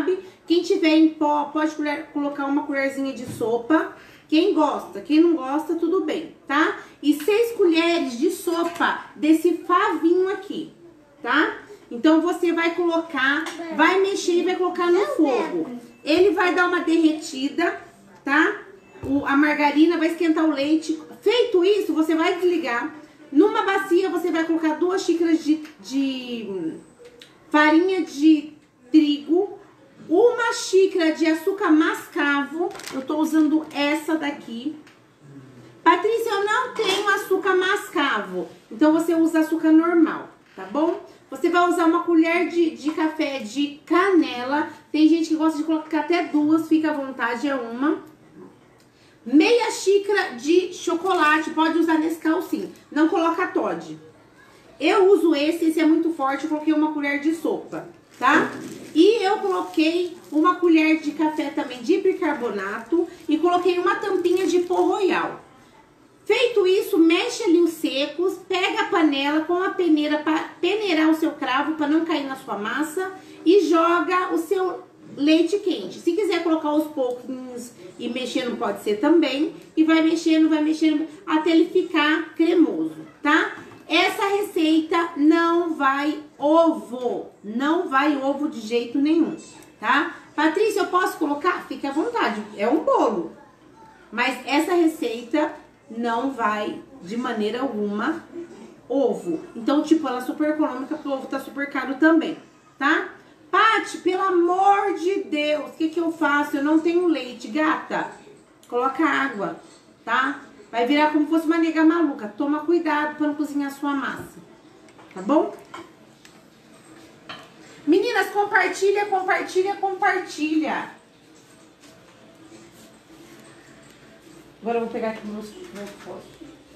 Quem tiver em pó, pode colocar uma colherzinha de sopa. Quem gosta, quem não gosta, tudo bem, tá? E 6 colheres de sopa desse favinho aqui, tá? Então, você vai colocar, vai mexer e vai colocar no fogo. Ele vai dar uma derretida, tá? A margarina vai esquentar o leite. Feito isso, você vai desligar. Numa bacia, você vai colocar 2 xícaras de farinha de trigo, 1 xícara de açúcar mascavo. Eu tô usando essa daqui. Patrícia, eu não tenho açúcar mascavo. Então, você usa açúcar normal, tá bom? Você vai usar 1 colher de café de canela. Tem gente que gosta de colocar até 2, fica à vontade, é 1. Meia xícara de chocolate, pode usar Nescau sim. Não coloca Toddy. Eu uso esse é muito forte, eu coloquei 1 colher de sopa, tá? E eu coloquei 1 colher de café também de bicarbonato e coloquei 1 tampinha de pó royal. Feito isso, mexe ali os secos, pega a panela com a peneira para peneirar o seu cravo para não cair na sua massa e joga o seu leite quente. Se quiser colocar aos pouquinhos e mexendo, pode ser também. E vai mexendo até ele ficar cremoso, tá? Essa receita não vai ovo. Não vai ovo de jeito nenhum, tá? Patrícia, eu posso colocar? Fique à vontade, é um bolo. Mas essa receita não vai de maneira alguma ovo. Então, tipo, ela é super econômica, porque o ovo tá super caro também, tá? Paty, pelo amor de Deus, o que que eu faço? Eu não tenho leite, gata. Coloca água, tá? Vai virar como se fosse uma nega maluca. Toma cuidado para não cozinhar a sua massa, tá bom? Meninas, compartilha, compartilha, compartilha. Agora eu vou pegar aqui meu fósforo.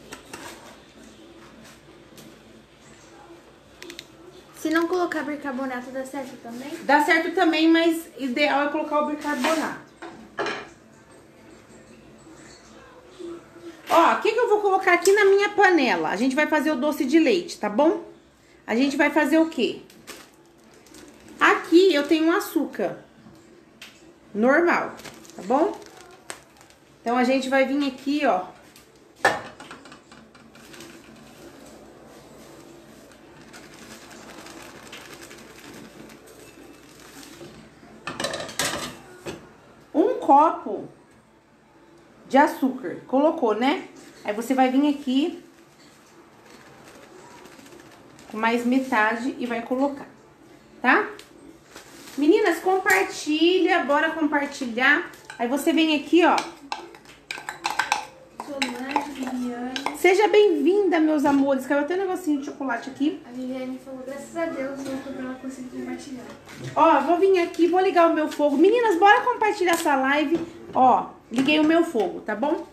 Se não colocar bicarbonato, dá certo também? Dá certo também, mas ideal é colocar o bicarbonato. Ó, o que eu vou colocar aqui na minha panela? A gente vai fazer o doce de leite, tá bom? A gente vai fazer o quê? Aqui eu tenho um açúcar normal, tá bom? Então, a gente vai vir aqui, ó. Um copo de açúcar. Colocou, né? Aí, você vai vir aqui com mais metade e vai colocar, tá? Meninas, compartilha, bora compartilhar. Aí, você vem aqui, ó. Seja bem-vinda, meus amores. Caiu até um negocinho de chocolate aqui. A Viviane falou, graças a Deus, voltou pra ela conseguir compartilhar. Ó, vou vir aqui, vou ligar o meu fogo. Meninas, bora compartilhar essa live. Ó, liguei o meu fogo, tá bom?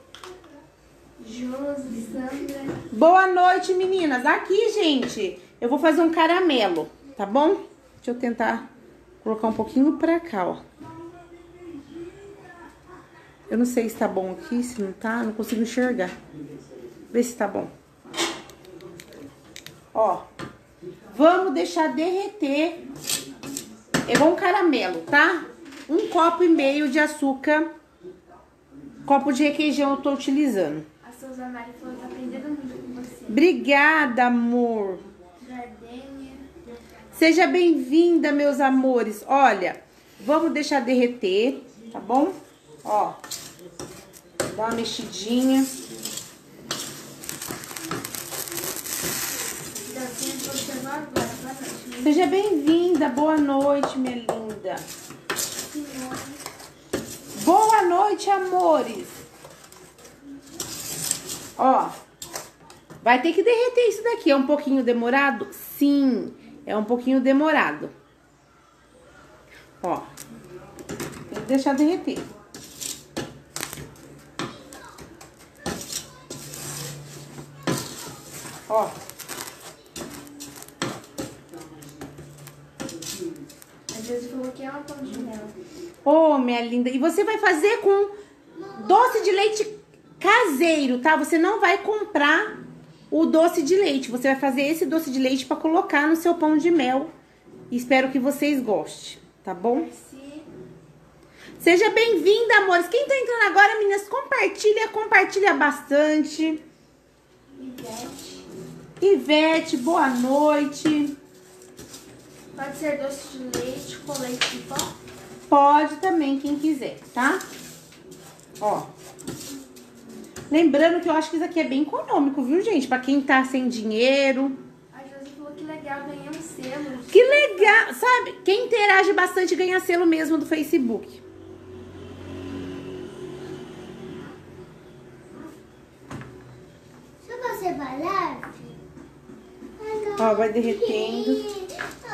Josi, Sandra. Boa noite, meninas. Aqui, gente, eu vou fazer um caramelo, tá bom? Deixa eu tentar colocar um pouquinho pra cá, ó. Eu não sei se tá bom aqui, se não tá, não consigo enxergar. Vê se tá bom. Ó, vamos deixar derreter. É igual um caramelo, tá? 1,5 copo de açúcar. Copo de requeijão eu tô utilizando. A Souza Mari falou que tá aprendendo muito com você. Obrigada, amor. Jardênia. Seja bem-vinda, meus amores. Olha, vamos deixar derreter, tá bom? Ó, dá uma mexidinha. Seja bem-vinda, boa noite, minha linda. Boa noite, amores. Ó, vai ter que derreter isso daqui. É um pouquinho demorado? Sim, é um pouquinho demorado. Ó, tem que deixar derreter. Ó. A Josi falou que é uma pão de mel. Ô, minha linda. E você vai fazer com doce de leite caseiro, tá? Você não vai comprar o doce de leite. Você vai fazer esse doce de leite pra colocar no seu pão de mel. Espero que vocês gostem, tá bom? Merci. Seja bem-vinda, amores. Quem tá entrando agora, meninas, compartilha bastante. Ivete, boa noite. Pode ser doce de leite com leite de pó? Pode também, quem quiser, tá? Ó. Lembrando que eu acho que isso aqui é bem econômico, viu, gente? Pra quem tá sem dinheiro. A Josi falou que legal, ganhei um selo. Que legal, sabe? Quem interage bastante ganha selo mesmo do Facebook. Se você falar... Ó, vai derretendo.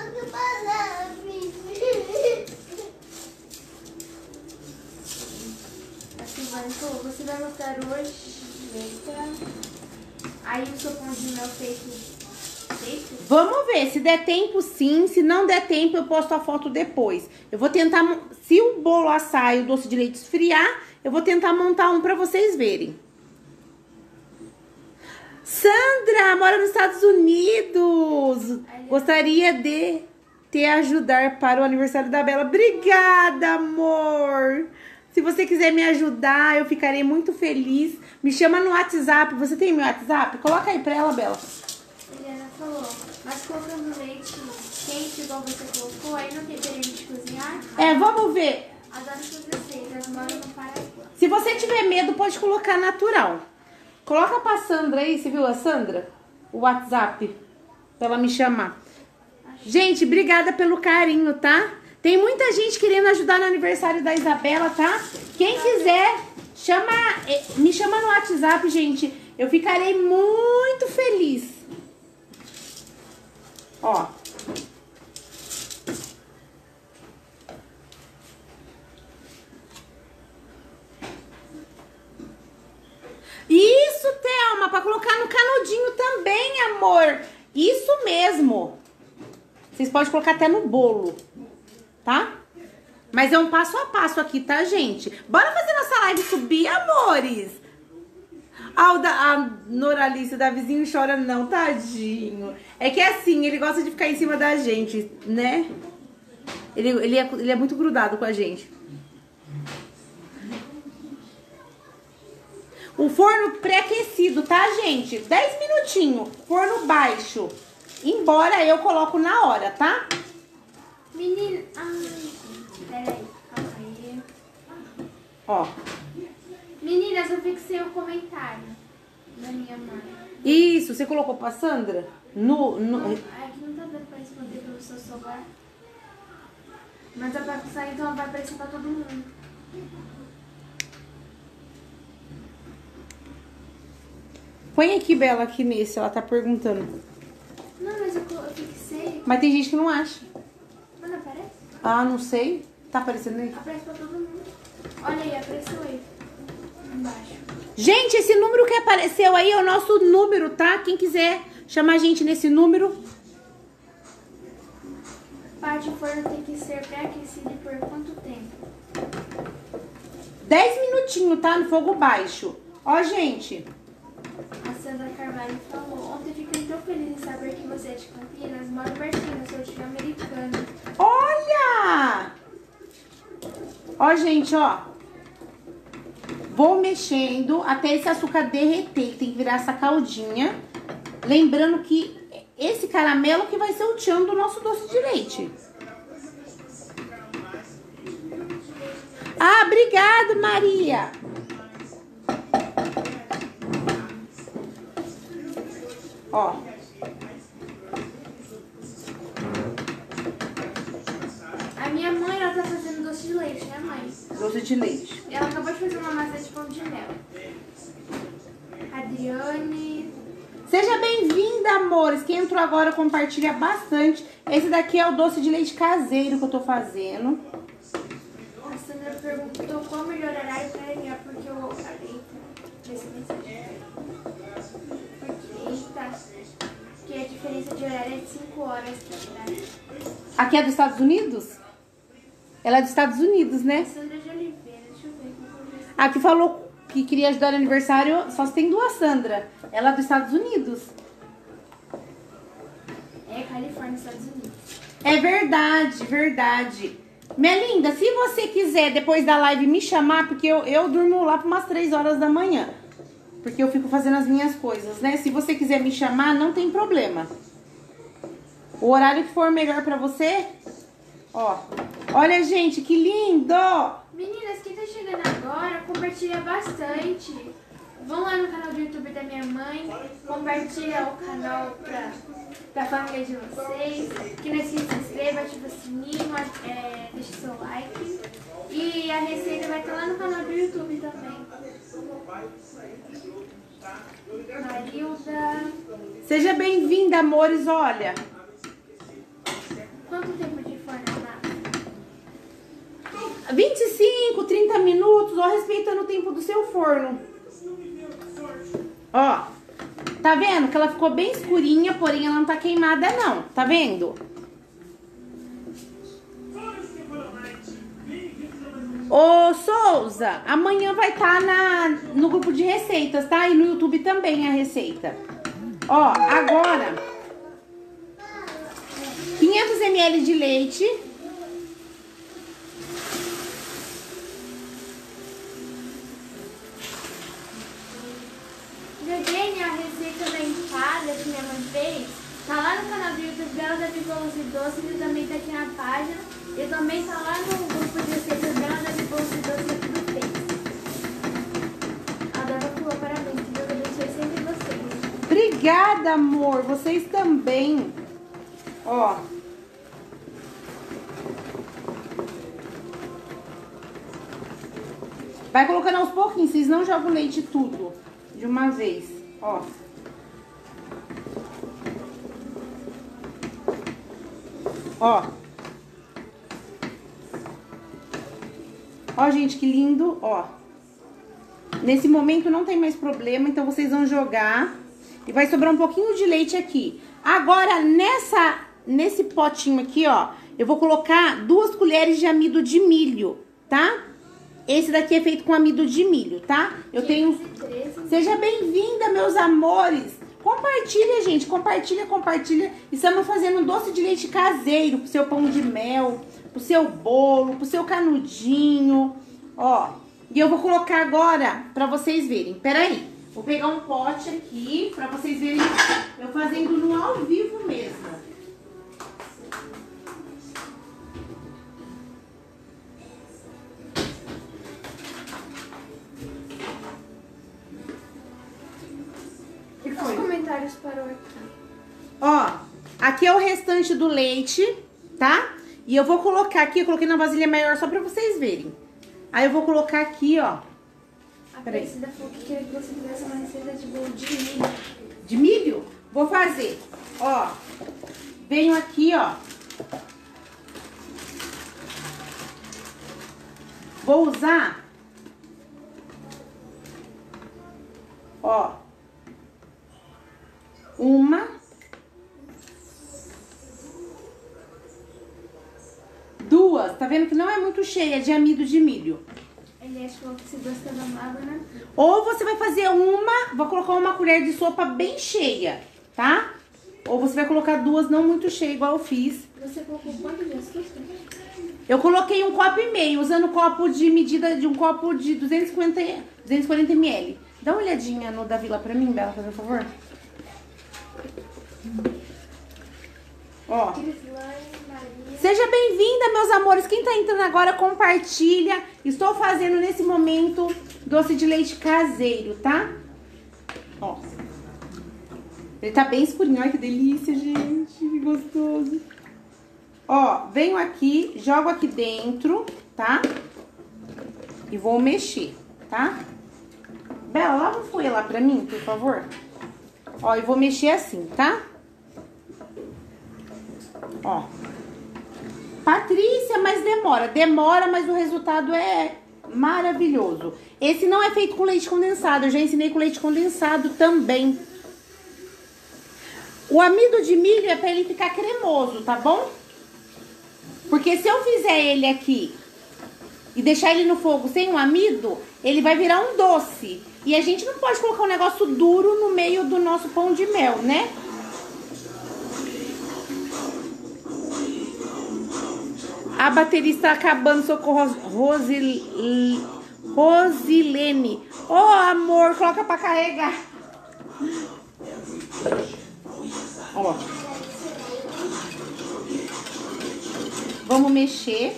A Silvana falou, você vai mostrar hoje? Eita. Aí o seu pão de mel feito? Vamos ver, se der tempo sim, se não der tempo eu posto a foto depois. Eu vou tentar, se o bolo assar e o doce de leite esfriar, eu vou tentar montar um pra vocês verem. Sandra, mora nos Estados Unidos. Gostaria de te ajudar para o aniversário da Bela. Obrigada, amor. Se você quiser me ajudar, eu ficarei muito feliz. Me chama no WhatsApp. Você tem meu WhatsApp? Coloca aí pra ela, Bela. Eliana falou, mas colocando leite quente igual você colocou, aí não tem perigo de cozinhar? É, vamos ver. Adoro suas receitas, moro no Paraguai. Se você tiver medo, pode colocar natural. Coloca pra Sandra aí, você viu a Sandra? O WhatsApp, pra ela me chamar. Gente, obrigada pelo carinho, tá? Tem muita gente querendo ajudar no aniversário da Isabela, tá? Quem quiser, me chama no WhatsApp, gente. Eu ficarei muito feliz. Ó. Isso, Thelma, pra colocar no canudinho também, amor. Isso mesmo. Vocês podem colocar até no bolo, tá? Mas é um passo a passo aqui, tá, gente? Bora fazer nossa live subir, amores. A Noralice da vizinho chora não, tadinho. É que é assim, ele gosta de ficar em cima da gente, né? Ele é muito grudado com a gente. O forno pré-aquecido, tá, gente? 10 minutinhos, forno baixo. Embora eu coloco na hora, tá? Menina, peraí, calma aí. Ó. Meninas, eu fixei o comentário da minha mãe. Isso, você colocou pra Sandra? Aqui não tá dando pra responder pelo seu celular. Mas vai passar, então vai aparecer pra todo mundo. Põe aqui, Bela, aqui nesse, ela tá perguntando. Não, mas eu fixei. Mas tem gente que não acha. Mas não aparece? Ah, não sei. Tá aparecendo aí? Aparece pra todo mundo. Olha aí, apareceu aí. Embaixo. Gente, esse número que apareceu aí é o nosso número, tá? Quem quiser chamar a gente nesse número. Parte do forno tem que ser pré-aquecido por quanto tempo? 10 minutinhos, tá? No fogo baixo. Ó, gente. A Sandra Carvalho falou, ontem fiquei tão feliz em saber que você é de Campinas, moro pertinho, sou de Americana. Olha! Ó, gente, ó. Vou mexendo até esse açúcar derreter. Tem que virar essa caldinha. Lembrando que esse caramelo que vai ser o tchan do nosso doce de leite. Ah, obrigado, Maria. Ó. A minha mãe, ela tá fazendo doce de leite, né, mãe? Doce de leite. Ela acabou de fazer uma massa de pão de mel. Adriane. Seja bem-vinda, amores. Quem entrou agora, compartilha bastante. Esse daqui é o doce de leite caseiro que eu tô fazendo. A Sandra perguntou qual o melhor horário pra enviar, porque eu... Porque a diferença de horário é de 5 horas pra trás. Aqui é dos Estados Unidos? Ela é dos Estados Unidos, né? Sandra de Oliveira, deixa eu ver. Aqui falou que queria ajudar no aniversário, só se tem duas Sandra. Ela é dos Estados Unidos. É Califórnia, Estados Unidos. É verdade, verdade. Minha linda, se você quiser depois da live me chamar, porque eu durmo lá por umas 3 horas da manhã. Porque eu fico fazendo as minhas coisas, né? Se você quiser me chamar, não tem problema. O horário que for melhor pra você. Ó, olha, gente, que lindo! Meninas, quem tá chegando agora, compartilha bastante. Vão lá no canal do YouTube da minha mãe, compartilha o canal pra família de vocês. Que não esqueça de se inscreva, ativa o sininho, deixa seu like. E a receita vai estar lá no canal do YouTube também. Marilda. Seja bem-vinda, amores, olha. Quanto tempo de forno, Nath? 25, 30 minutos, ó, respeitando o tempo do seu forno. Ó, tá vendo que ela ficou bem escurinha, porém ela não tá queimada não, tá vendo? Ô, Souza, amanhã vai estar no grupo de receitas, tá? E no YouTube também a receita. Ó, agora, 500 ml de leite. Jordane, a receita da empada que minha mãe fez, tá lá no canal do YouTube dela, da Bibolos e Doces, e também tá aqui na página. E também tá lá no grupo de receitas dela, da Bibolos e Doces, aqui do Face. A Dora falou parabéns, que Deus abençoe sempre vocês. Obrigada, amor. Vocês também. Ó. Vai colocando aos pouquinhos, vocês não jogam o leite tudo de uma vez, ó. Ó. Ó, gente, que lindo, ó. Nesse momento não tem mais problema, então vocês vão jogar e vai sobrar um pouquinho de leite aqui. Agora, nesse potinho aqui, ó, eu vou colocar 2 colheres de amido de milho, tá? Esse daqui é feito com amido de milho, tá? Eu tenho... Seja bem-vinda, meus amores! Compartilha, gente, compartilha. Estamos fazendo um doce de leite caseiro pro seu pão de mel, pro seu bolo, pro seu canudinho, ó. E eu vou colocar agora pra vocês verem. Peraí, vou pegar um pote aqui pra vocês verem eu fazendo no ao vivo mesmo. Os comentários parou aqui. Ó, aqui é o restante do leite, tá? E eu vou colocar aqui, eu coloquei na vasilha maior só pra vocês verem. Aí eu vou colocar aqui, ó. A Priscila falou que queria que você fizesse uma receita de bolo de milho. De milho? Vou fazer. Ó, venho aqui, ó. Vou usar, ó, 1, 2, tá vendo que não é muito cheia de amido de milho. Ele achou que se gostava da né? Ou você vai fazer vou colocar uma colher de sopa bem cheia, tá? Ou você vai colocar 2 não muito cheias, igual eu fiz. Você colocou quanto de açúcar? Eu coloquei 1,5 copo, usando o copo de medida de um copo de 240 ml. Dá uma olhadinha no da Vila pra mim, Bela, por favor. Ó. Seja bem-vinda, meus amores. Quem tá entrando agora, compartilha. Estou fazendo nesse momento doce de leite caseiro, tá? Ó. Ele tá bem escurinho. Olha que delícia, gente. Que gostoso. Ó, venho aqui, jogo aqui dentro, tá? E vou mexer, tá? Bela, lava o fouet lá pra mim, por favor. Ó, e vou mexer assim, tá? Ó. Patrícia, mas demora. Demora, mas o resultado é maravilhoso. Esse não é feito com leite condensado. Eu já ensinei com leite condensado também. O amido de milho é pra ele ficar cremoso, tá bom? Porque se eu fizer ele aqui e deixar ele no fogo sem o amido, ele vai virar um doce. E a gente não pode colocar um negócio duro no meio do nosso pão de mel, né? A bateria está acabando, socorro, Rosilene. Ô, amor, coloca pra carregar. Ó. Vamos mexer.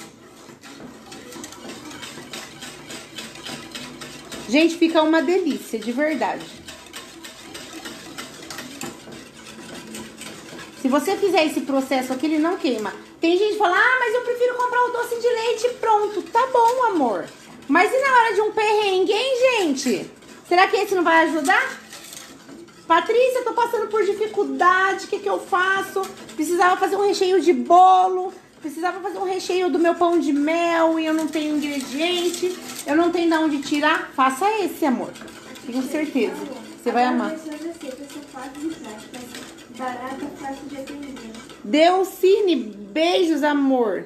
Gente, fica uma delícia, de verdade. Se você fizer esse processo aqui, ele não queima. Tem gente que fala, ah, mas eu prefiro comprar o doce de leite pronto. Tá bom, amor. Mas e na hora de um perrengue, hein, gente? Será que esse não vai ajudar? Patrícia, eu tô passando por dificuldade, o que eu faço? Precisava fazer um recheio de bolo, precisava fazer um recheio do meu pão de mel e eu não tenho ingrediente, eu não tenho de onde tirar. Faça esse, amor. Tenho certeza. Você vai amar. Barata, fácil de atender. Deucine, beijos, amor.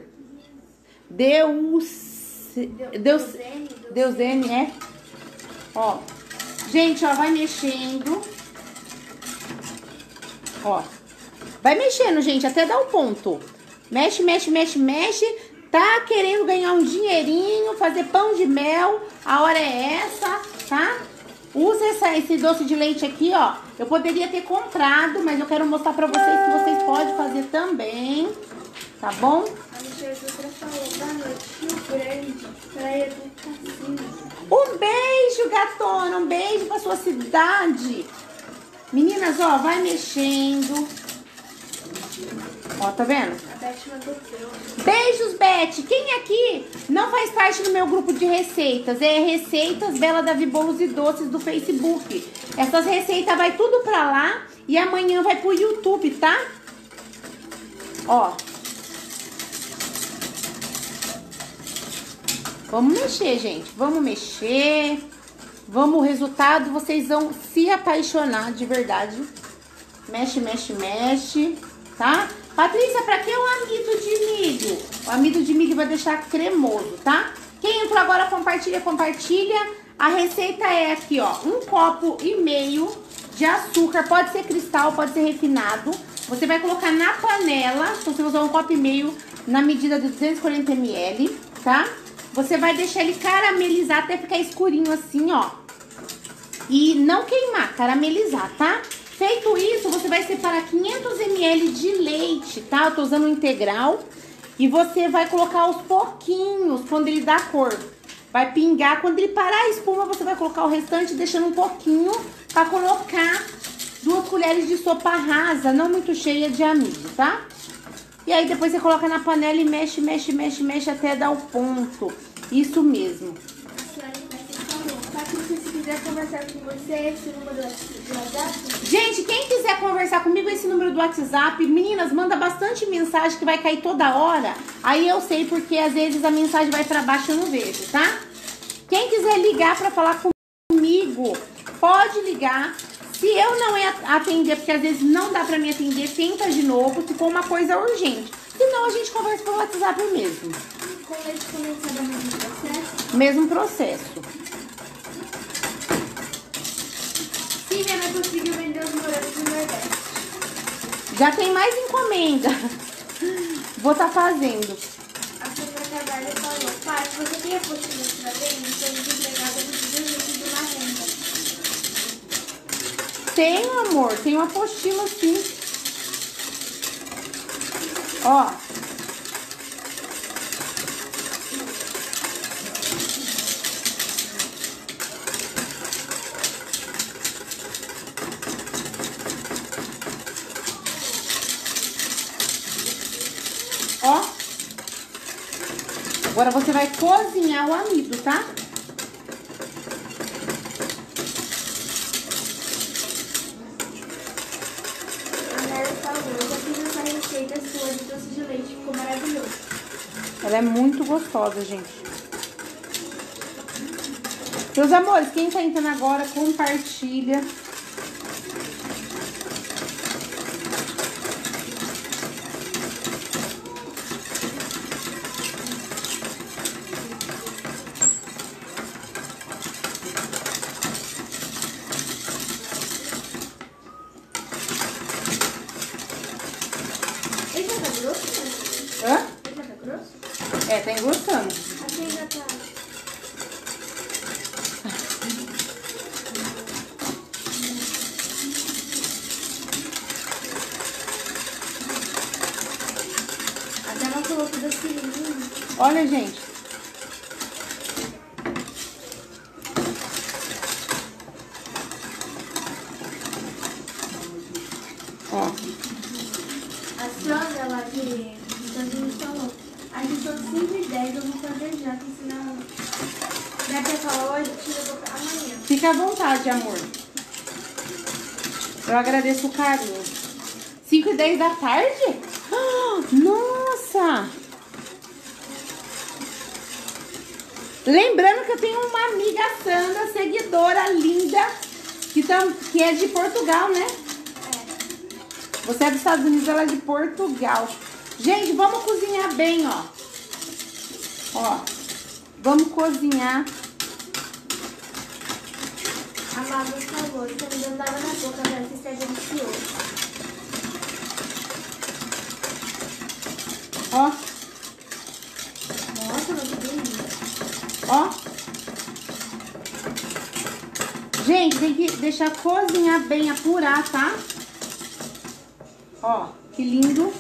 Deusene, é? Ó. Gente, ó, vai mexendo. Ó. Vai mexendo, gente, até dar o ponto. Mexe, mexe, mexe, mexe. Tá querendo ganhar um dinheirinho, fazer pão de mel. A hora é essa, tá? Usa esse doce de leite aqui, ó. Eu poderia ter comprado, mas eu quero mostrar pra vocês que vocês podem fazer também. Tá bom? A Michelle falou, boa noite, Rio Grande, praia do Cassino. Um beijo, gatona. Um beijo pra sua cidade. Meninas, ó, vai mexendo. Ó, tá vendo? A Beth mandou Beijos, Beth. Quem aqui não faz parte do meu grupo de receitas? É Receitas Bela Davi Bolos e Doces do Facebook. Essas receitas vai tudo pra lá e amanhã vai pro YouTube, tá? Ó. Vamos mexer, gente. Vamos mexer. Vamos, o resultado, vocês vão se apaixonar de verdade. Mexe, mexe, mexe, tá? Patrícia, pra que o amido de milho? O amido de milho vai deixar cremoso, tá? Quem entrou agora, compartilha, compartilha. A receita é aqui, ó. 1,5 copo de açúcar. Pode ser cristal, pode ser refinado. Você vai colocar na panela. Então, você vai usar 1,5 copo na medida de 240 ml, tá? Você vai deixar ele caramelizar até ficar escurinho assim, ó. E não queimar, caramelizar, tá? Feito isso, você vai separar 500 ml de leite, tá? Eu tô usando o integral. E você vai colocar aos pouquinhos, quando ele dá cor. Vai pingar. Quando ele parar a espuma, você vai colocar o restante, deixando um pouquinho pra colocar 2 colheres de sopa rasa, não muito cheia de amido, tá? E aí depois você coloca na panela e mexe, mexe, mexe, mexe até dar o ponto. Isso mesmo. Se quiser conversar com você, esse número do WhatsApp. Gente, quem quiser conversar comigo, esse número do WhatsApp, meninas, manda bastante mensagem que vai cair toda hora. Aí eu sei porque às vezes a mensagem vai pra baixo e eu não vejo, tá? Quem quiser ligar pra falar comigo, pode ligar. Se eu não atender, porque às vezes não dá pra me atender, tenta de novo, se for uma coisa urgente. Senão a gente conversa pelo WhatsApp mesmo. Com leite condensado é o mesmo processo? Mesmo processo. Sim, minha mãe conseguiu vender os morangos no Nordeste. Já tem mais encomenda. Vou tá fazendo. A Sandra Carvalho falou, pai, você tem apostila pra vender? Sou desempregada no dia de uma renda. Tenho, amor. Tenho uma apostila, sim. Ó. Ó. Agora você vai cozinhar o amido, tá? Receita sua de doce de leite, ficou maravilhoso. Ela é muito gostosa, gente. Meus amores, quem tá entrando agora, compartilha. Esse já tá grosso? Hã? Esse já tá grosso? Olha, gente. Ó. A Sandra lá de Santos falou, a gente são 5h10, eu vou fazer já, que senão... Dá pra falar hoje, tira pra amanhã. Fica à vontade, amor. Eu agradeço o carinho. 5h10 da tarde? Nossa! Lembrando que eu tenho uma amiga Sandra, seguidora linda, que é de Portugal, né? É. Você é dos Estados Unidos, ela é de Portugal. Gente, vamos cozinhar bem, ó. Ó, vamos cozinhar. A Márcia falou, você me dando água na boca, agora que isso é delicioso. Ó. Nossa, mas que delícia. Ó. Gente, tem que deixar cozinhar bem, apurar, tá? Ó, que lindo.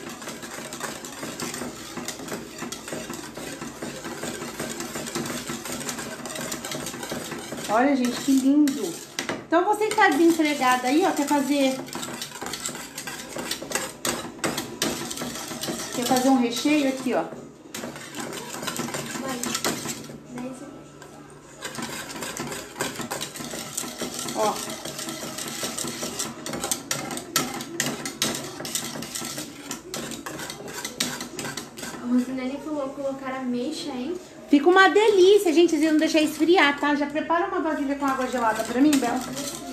Olha, gente, que lindo. Então, você que tá desempregada aí, ó, quer fazer um recheio aqui, ó. Ó. A Rosinelli falou colocar ameixa, hein? Fica uma delícia, gente. Vocês não deixar esfriar, tá? Já prepara uma vasilha com água gelada pra mim, Bela.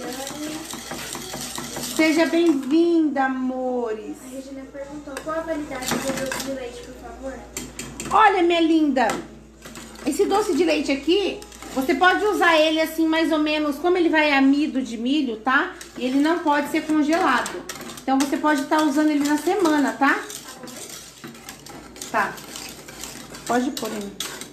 Seja bem-vinda, amores. A Regina perguntou qual a validade do doce de leite, por favor? Olha, minha linda. Esse doce de leite aqui, você pode usar ele assim, mais ou menos, como ele vai amido de milho, tá? E ele não pode ser congelado. Então, você pode estar usando ele na semana, tá? Tá. Pode pôr ele.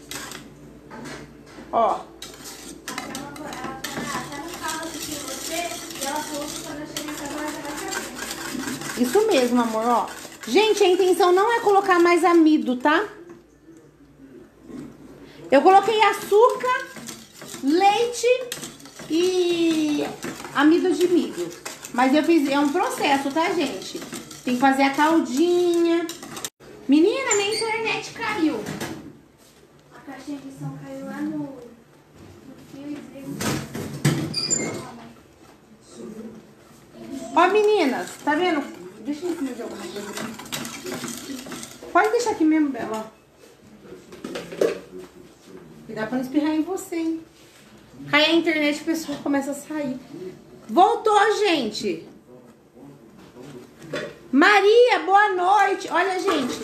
Ó. Ela tá no carro assistindo você e ela falou que quando eu chegar em casa ela já vai saber. Isso mesmo, amor, ó. Gente, a intenção não é colocar mais amido, tá? Eu coloquei açúcar, leite e amido de milho. Mas eu fiz, é um processo, tá, gente? Tem que fazer a caldinha. Menina, minha internet caiu. A caixinha de som caiu lá no fio e veio. Ó, meninas, tá vendo? Deixa eu em cima de alguma coisa. Pode deixar aqui mesmo, Bela. Cuidado pra não espirrar em você, hein? Cai a internet e o pessoal começa a sair. Voltou, gente. Maria, boa noite. Olha, gente.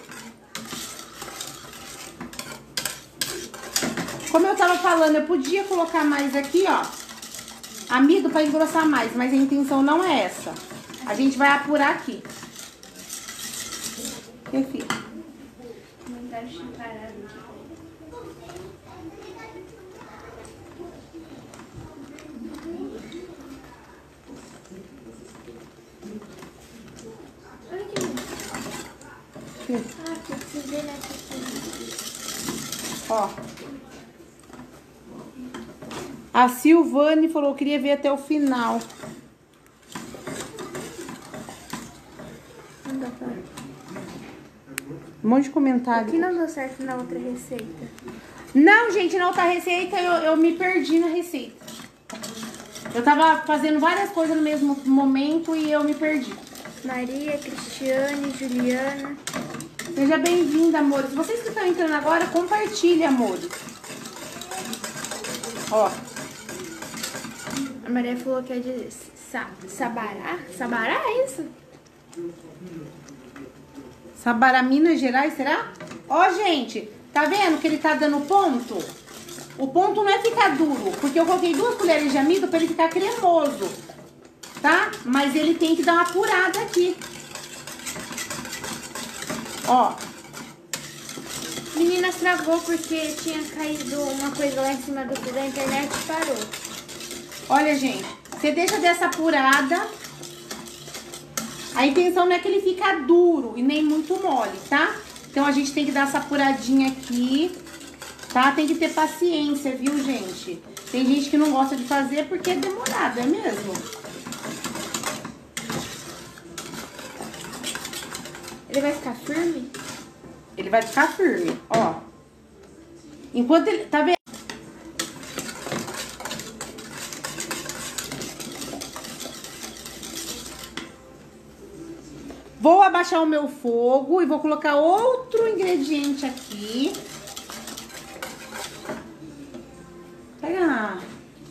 Como eu tava falando, eu podia colocar mais aqui, ó. Amido pra engrossar mais, mas a intenção não é essa. A gente vai apurar aqui. Enfim. Comentário champarado. Olha que lindo. Ah, que vocês verem aqui. Ó. A Silvane falou que queria ver até o final. Não dá pra... Um monte de comentário. O que não deu certo na outra receita? Não, gente, na outra receita eu me perdi na receita. Eu tava fazendo várias coisas no mesmo momento e eu me perdi. Maria, Cristiane, Juliana. Seja bem-vinda, amores. Vocês que estão entrando agora, compartilhem, amores. Ó. A Maria falou que é de Sabará. Sabará, é isso? Sabará, Minas Gerais, será? Ó, gente, tá vendo que ele tá dando ponto? O ponto não é ficar duro, porque eu coloquei 2 colheres de amido pra ele ficar cremoso, tá? Mas ele tem que dar uma apurada aqui. Ó. Meninas, travou porque tinha caído uma coisa lá em cima do fio da internet e parou. Olha, gente, você deixa dessa apurada. A intenção não é que ele fica duro e nem muito mole, tá? Então a gente tem que dar essa apuradinha aqui, tá? Tem que ter paciência, viu, gente? Tem gente que não gosta de fazer porque é demorado, é mesmo? Ele vai ficar firme? Ele vai ficar firme, ó. Enquanto ele... Tá vendo? Vou abaixar o meu fogo e vou colocar outro ingrediente aqui. Pega.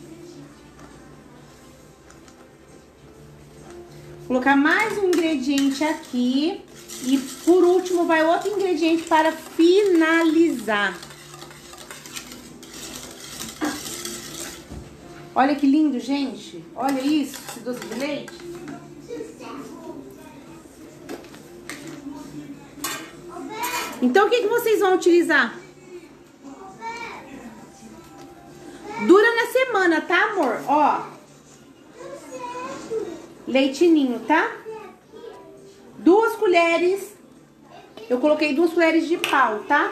Colocar mais um ingrediente aqui. E por último vai outro ingrediente para finalizar. Olha que lindo, gente. Olha isso, esse doce de leite. Então, o que vocês vão utilizar? Dura na semana, tá, amor? Ó. Leite ninho, tá? 2 colheres. Eu coloquei 2 colheres de pau, tá?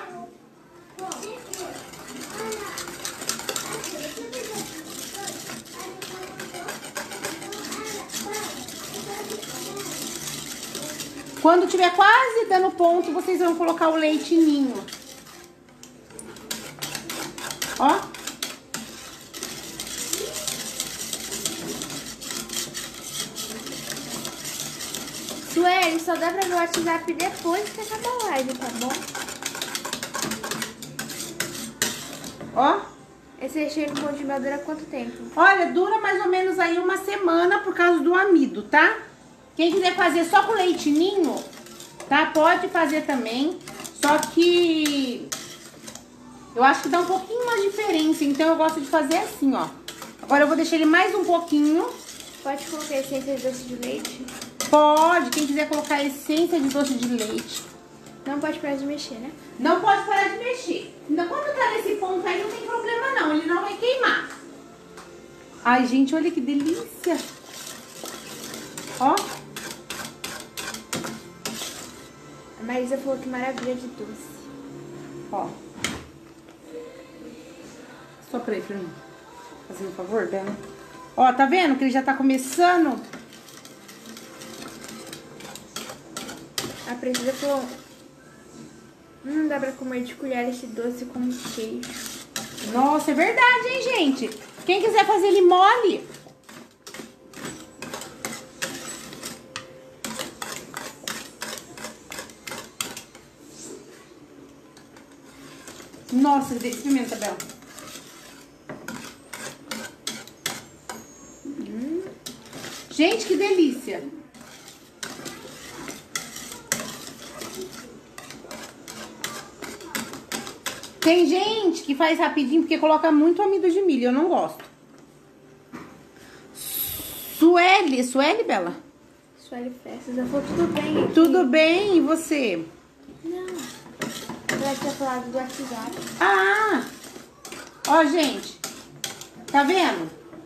Quando tiver quase dando ponto, vocês vão colocar o leite ninho. Ó. Sueli, só dá pra ver o WhatsApp depois que acabar a live, tá bom? Ó. Esse recheio no pão de mel dura quanto tempo? Olha, dura mais ou menos aí uma semana por causa do amido, tá? Quem quiser fazer só com leite ninho, tá? Pode fazer também. Só que eu acho que dá um pouquinho mais de diferença, então eu gosto de fazer assim, ó. Agora eu vou deixar ele mais um pouquinho. Pode colocar essência de doce de leite? Pode, quem quiser colocar essência de doce de leite. Não pode parar de mexer, né? Não pode parar de mexer. Ainda quando tá nesse ponto aí não tem problema não, ele não vai queimar. Ai, gente, olha que delícia. Ó. A Marisa falou que maravilha de doce. Ó. Só pra aí pra mim. Fazendo um favor, Bela. Ó, tá vendo que ele já tá começando? A Priscila falou: não dá pra comer de colher esse doce com queijo. Nossa, é verdade, hein, gente? Quem quiser fazer ele mole. Nossa, experimenta, Bela. Gente, que delícia. Tem gente que faz rapidinho porque coloca muito amido de milho. Eu não gosto. Sueli, Bela? Sueli Festas, ela falou tudo bem aqui. Tudo bem, e você? Não. Ela tinha falado do WhatsApp. Ah! Ó, gente. Tá vendo?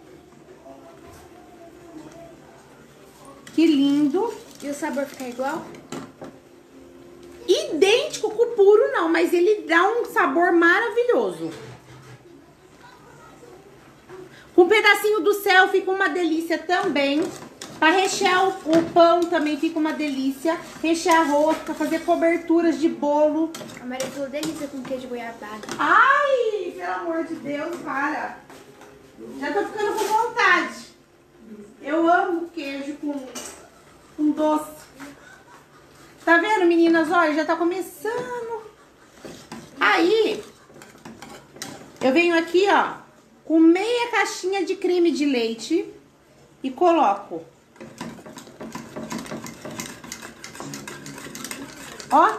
Que lindo. E o sabor fica igual? Idêntico com o puro, não, mas ele dá um sabor maravilhoso. Com um pedacinho do céu fica uma delícia também. Pra rechear o pão também fica uma delícia. Rechear arroz, pra fazer coberturas de bolo. A Maria falou delícia com queijo goiabada. Ai, pelo amor de Deus, para. Já tô ficando com vontade. Eu amo queijo com doce. Tá vendo, meninas? Olha, já tá começando. Aí, eu venho aqui, ó, com meia caixinha de creme de leite e coloco. Ó.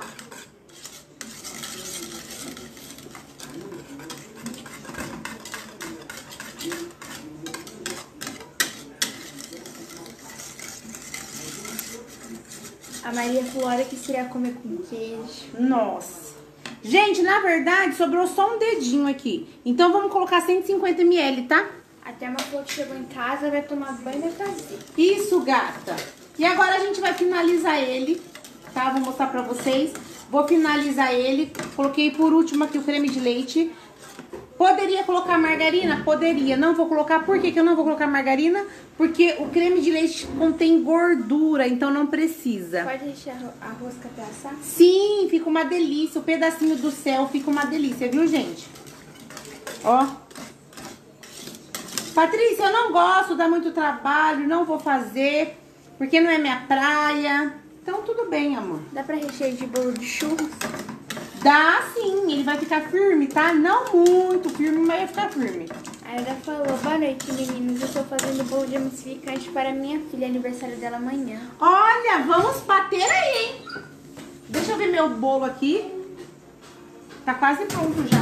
A Maria falou hora que seria comer com queijo. Nossa. Gente, na verdade, sobrou só um dedinho aqui. Então, vamos colocar 150 ml, tá? Até uma falou que chegou em casa, vai tomar banho e vai fazer. Isso, gata. E agora a gente vai finalizar ele, tá? Vou mostrar pra vocês. Vou finalizar ele. Coloquei por último aqui o creme de leite. Poderia colocar margarina? Poderia. Não vou colocar. Por que que eu não vou colocar margarina? Porque o creme de leite contém gordura, então não precisa. Pode deixar a rosca pra assar? Sim, fica uma delícia. O pedacinho do céu fica uma delícia, viu, gente? Ó. Patrícia, eu não gosto, dá muito trabalho, não vou fazer, porque não é minha praia. Então tudo bem, amor. Dá pra recheio de bolo de churros? Dá sim, ele vai ficar firme, tá? Não muito firme, mas vai ficar firme. A Eda falou, boa noite, meninos. Eu estou fazendo bolo de emulsificante para minha filha, aniversário dela amanhã. Olha, vamos bater aí, hein? Deixa eu ver meu bolo aqui. Tá quase pronto já.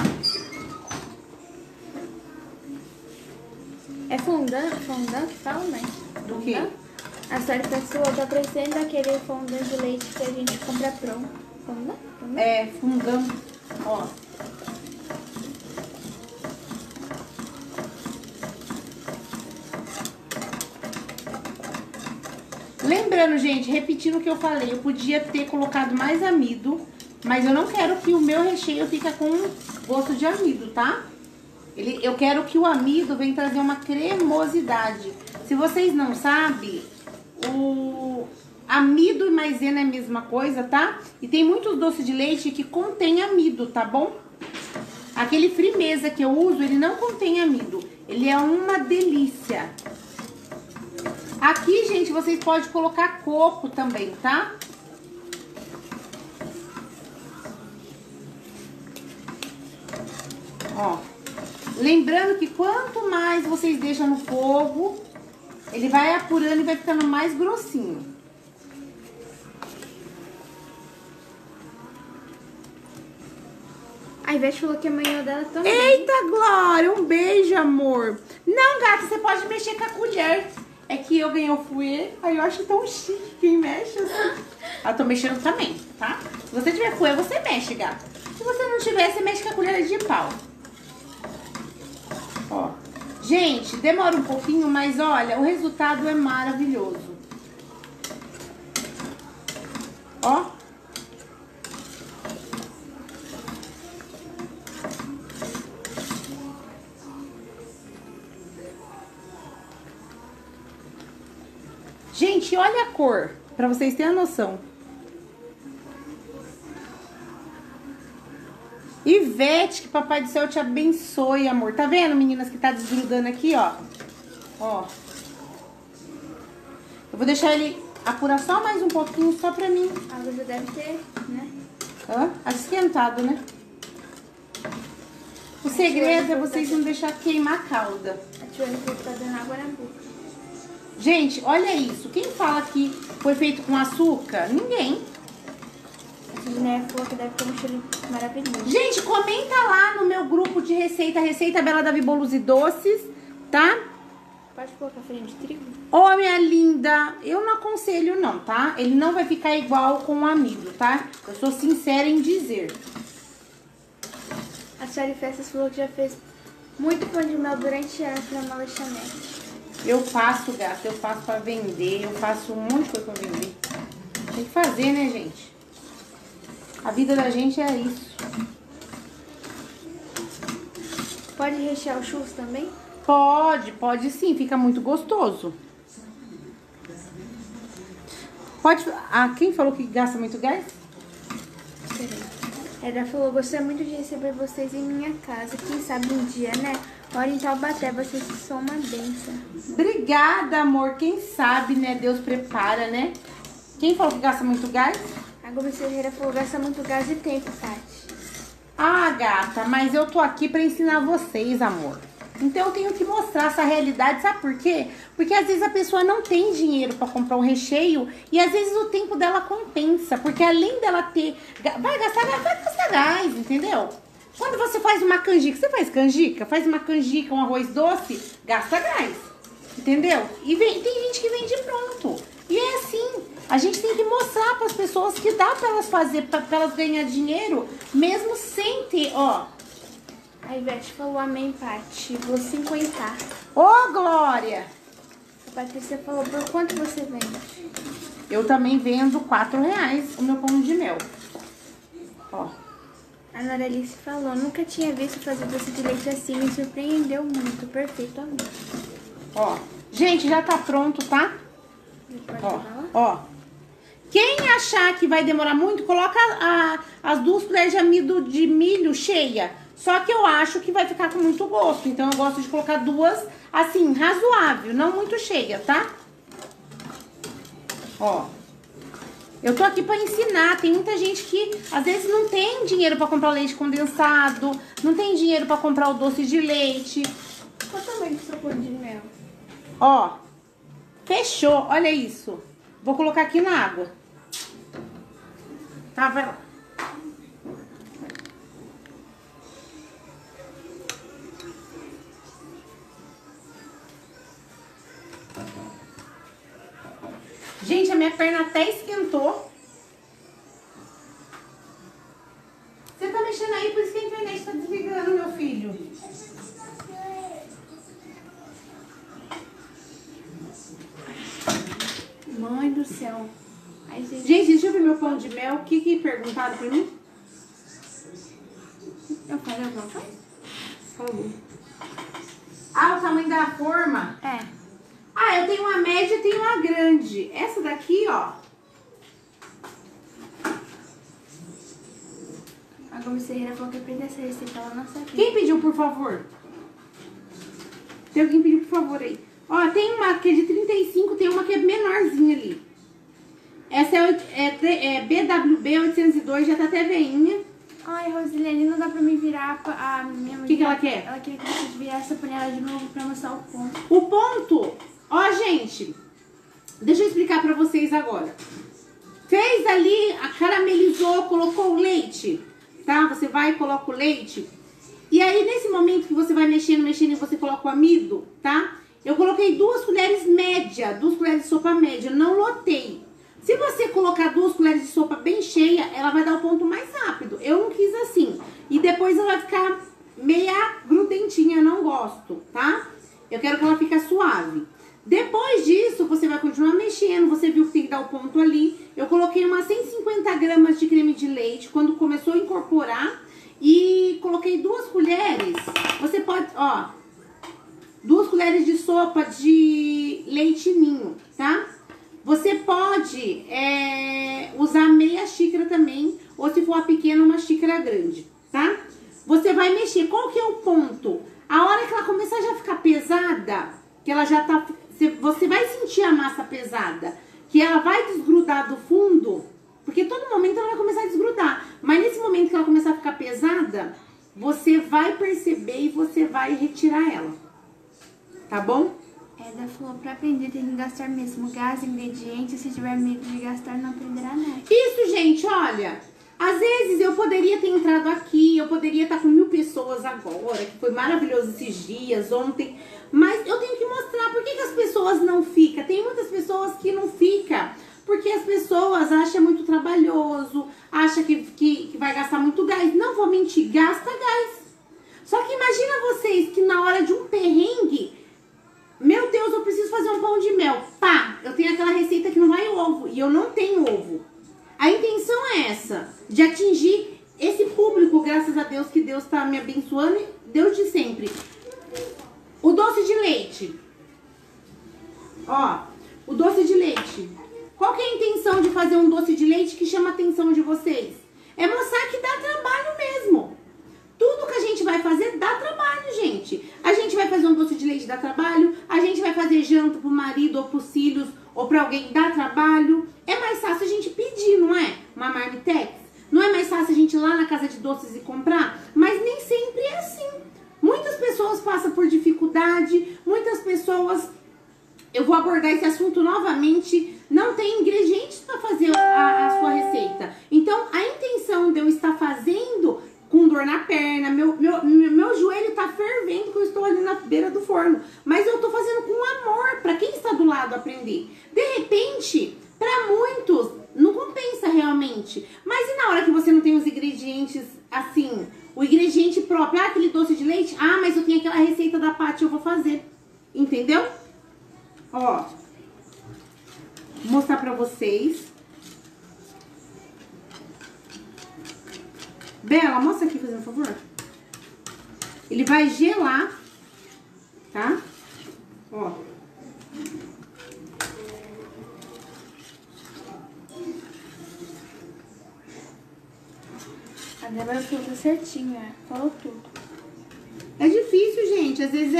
É fondant que fala, mãe? Do quê? A senhora pessoa tá parecendo aquele fondant de leite que a gente compra pronto. Fondant? É, fondant. Ó. Lembrando, gente, repetindo o que eu falei, eu podia ter colocado mais amido, mas eu não quero que o meu recheio fique com gosto de amido, tá? Eu quero que o amido venha trazer uma cremosidade. Se vocês não sabem, o amido e maisena é a mesma coisa, tá? E tem muitos doces de leite que contém amido, tá bom? Aquele Frimeza que eu uso, ele não contém amido. Ele é uma delícia. Aqui, gente, vocês podem colocar coco também, tá? Ó. Lembrando que quanto mais vocês deixam no fogo, ele vai apurando e vai ficando mais grossinho. A Ivete falou que amanhã dela também. Eita, Glória, um beijo, amor. Não, gata, você pode mexer com a colher. É que eu ganhei o fouet, aí eu acho tão chique quem mexe assim. Eu tô mexendo também, tá? Se você tiver fouet, você mexe, gata. Se você não tiver, você mexe com a colher de pau. Ó. Gente, demora um pouquinho, mas olha, o resultado é maravilhoso. Ó. Gente, olha a cor, pra vocês terem a noção. Ivete, que papai do céu te abençoe, amor. Tá vendo, meninas, que tá desgrudando aqui, ó? Ó. Eu vou deixar ele apurar só mais um pouquinho, só pra mim. A luz deve ter, né? Ó, esquentado, né? O segredo é vocês não deixar queimar a calda. A Tiana tá dando água na boca. Gente, olha isso. Quem fala que foi feito com açúcar? Ninguém. A Tiana falou que deve ter um cheiro maravilhoso. Gente, comenta lá no meu grupo de Receita Bela Davi Bolos e Doces, tá? Pode colocar farinha de trigo? Ô, minha linda, eu não aconselho não, tá? Ele não vai ficar igual com o amido, tá? Eu sou sincera em dizer. A Sally Festas falou que já fez muito pão de mel durante anos na uma lanchonete. Eu faço, gata, eu faço pra vender, eu faço um monte de coisa pra vender. Tem que fazer, né, gente? A vida da gente é isso. Pode rechear o churros também? Pode sim, fica muito gostoso. Pode... Ah, quem falou que gasta muito gás? Ela falou, gostaria muito de receber vocês em minha casa. Quem sabe um dia, né? Moro em Taubaté, vocês são uma bênção. Obrigada, amor. Quem sabe, né? Deus prepara, né? Quem falou que gasta muito gás? A Gomes Ferreira falou, gasta muito gás e tempo, Tati. Ah, gata, mas eu tô aqui pra ensinar vocês, amor. Então eu tenho que mostrar essa realidade, sabe por quê? Porque às vezes a pessoa não tem dinheiro pra comprar um recheio e às vezes o tempo dela compensa, porque além dela ter... vai gastar gás, entendeu? Quando você faz uma canjica, você faz canjica? Faz uma canjica, um arroz doce, gasta gás, entendeu? E tem gente que vende pronto. E é assim, a gente tem que mostrar pras pessoas que dá pra elas fazer, pra elas ganhar dinheiro, mesmo sem ter, ó... A Ivete falou, amém, Pati. Vou 50. Ô, Glória! A Patrícia falou, por quanto você vende? Eu também vendo R$4 o meu pão de mel. Ó. A Noralice falou, nunca tinha visto fazer doce de leite assim, me surpreendeu muito, perfeito, amor. Ó, gente, já tá pronto, tá? Ó. Quem achar que vai demorar muito, coloca as 2 colheres de amido de milho cheia. Só que eu acho que vai ficar com muito gosto, então eu gosto de colocar 2, assim, razoável, não muito cheia, tá? Ó. Eu tô aqui pra ensinar, tem muita gente que às vezes não tem dinheiro pra comprar o leite condensado, não tem dinheiro pra comprar o doce de leite. Qual o tamanho do seu pão de mel? Ó, fechou, olha isso. Vou colocar aqui na água. Tá, vai lá. Gente, a minha perna até esquentou. Você tá mexendo aí, por isso que a internet tá desligando, meu filho. Mãe do céu. Ai, gente. Gente, deixa eu ver meu pão de mel. O que perguntaram pra mim? Eu falei alguma coisa? Falou. Ah, o tamanho da forma? É. Ah, eu tenho uma média e tenho uma grande. Essa daqui, ó. A Gomes Ferreira falou que aprendeu essa receita, ela não sabia. Quem pediu, por favor? Tem alguém pediu, por favor, aí. Ó, tem uma que é de 35, tem uma que é menorzinha ali. Essa é BWB 802, já tá até veinha. Ai, Rosilene, não dá pra me virar a minha mãe. O que ela quer? Ela queria que você virasse essa panela de novo pra mostrar o ponto. O ponto, ó, gente, deixa eu explicar pra vocês agora. Fez ali, caramelizou, colocou o leite, tá? Você vai e coloca o leite. E aí, nesse momento que você vai mexendo e você coloca o amido, tá? Eu coloquei 2 colheres média, 2 colheres de sopa média, não lotei. Se você colocar 2 colheres de sopa bem cheia, ela vai dar o ponto mais rápido. Eu não quis assim. E depois ela vai ficar meia grudentinha, eu não gosto, tá? Eu quero que ela fique suave. Depois disso, você vai continuar mexendo, você viu que tem que dar o ponto ali. Eu coloquei umas 150 gramas de creme de leite quando começou a incorporar. E coloquei 2 colheres, você pode, ó, 2 colheres de sopa de leite ninho, tá? Você pode usar meia xícara também, ou se for a pequena, uma xícara grande, tá? Você vai mexer. Qual que é o ponto? A hora que ela começar já a ficar pesada, que ela já tá... Você vai sentir a massa pesada, que ela vai desgrudar do fundo, porque todo momento ela vai começar a desgrudar. Mas nesse momento que ela começar a ficar pesada, você vai perceber e você vai retirar ela. Tá bom? Ela falou, pra aprender tem que gastar mesmo gás, ingredientes, se tiver medo de gastar não aprenderá nada. Isso, gente, olha, às vezes eu poderia ter entrado aqui, eu poderia estar com 1000 pessoas agora, que foi maravilhoso esses dias, ontem, mas eu tenho que mostrar por que as pessoas não ficam. Tem muitas pessoas que não ficam, porque as pessoas acham muito trabalhoso, acham que vai gastar muito gás. Não vou mentir, gasta gás. Só que imagina vocês que na hora de um perrengue, meu Deus, eu preciso fazer um pão de mel. Pá, eu tenho aquela receita que não vai ovo e eu não tenho ovo. A intenção é essa, de atingir esse público, graças a Deus, que Deus tá me abençoando, Deus de sempre. O doce de leite. Ó, o doce de leite. Qual que é a intenção de fazer um doce de leite que chama a atenção de vocês? É mostrar que dá trabalho mesmo. Tudo que a gente vai fazer dá trabalho, gente. A gente vai fazer um doce de leite, dá trabalho. A gente vai fazer janta pro marido ou pros filhos ou pra alguém, dá trabalho. É mais fácil a gente pedir, não é? Uma marmitex. Não é mais fácil a gente ir lá na casa de doces e comprar? Mas nem sempre é assim. Muitas pessoas passam por dificuldade. Muitas pessoas... Eu vou abordar esse assunto novamente. Não tem ingredientes para fazer a sua receita. Então, a intenção de eu estar fazendo com dor na perna, meu joelho tá fervendo que eu estou ali na beira do forno. Mas eu tô fazendo com amor para quem está do lado aprender. De repente, para muitos, não compensa realmente. Mas e na hora que você não tem os ingredientes assim, o ingrediente próprio, aquele doce de leite? Ah, mas eu tenho aquela receita da Paty, eu vou fazer. Entendeu? Ó, vou mostrar pra vocês. Bela, mostra aqui, fazendo um favor. Ele vai gelar, tá? Ó. A Débora falou certinho, falou tudo. É difícil, gente. Às vezes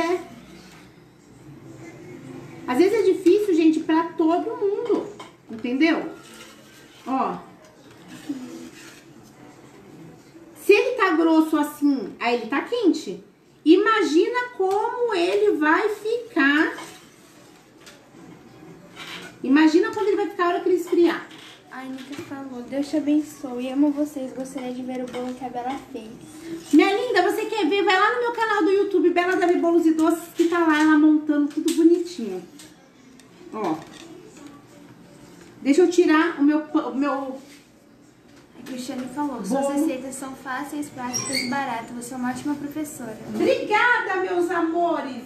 é difícil, gente, pra todo mundo. Entendeu? Ó. Se ele tá grosso assim, aí ele tá quente. Imagina como ele vai ficar. Imagina como ele vai ficar a hora que ele esfriar. A Anitta falou, Deus te abençoe, amo vocês, gostaria de ver o bolo que a Bela fez. Minha linda, você quer ver? Vai lá no meu canal do YouTube, Bela Davi Bolos e Doces, que tá lá ela montando tudo bonitinho. Ó. Deixa eu tirar o meu... A Cristiane falou, Bolo. suas receitas são fáceis, práticas e baratas, você é uma ótima professora. Obrigada, meus amores!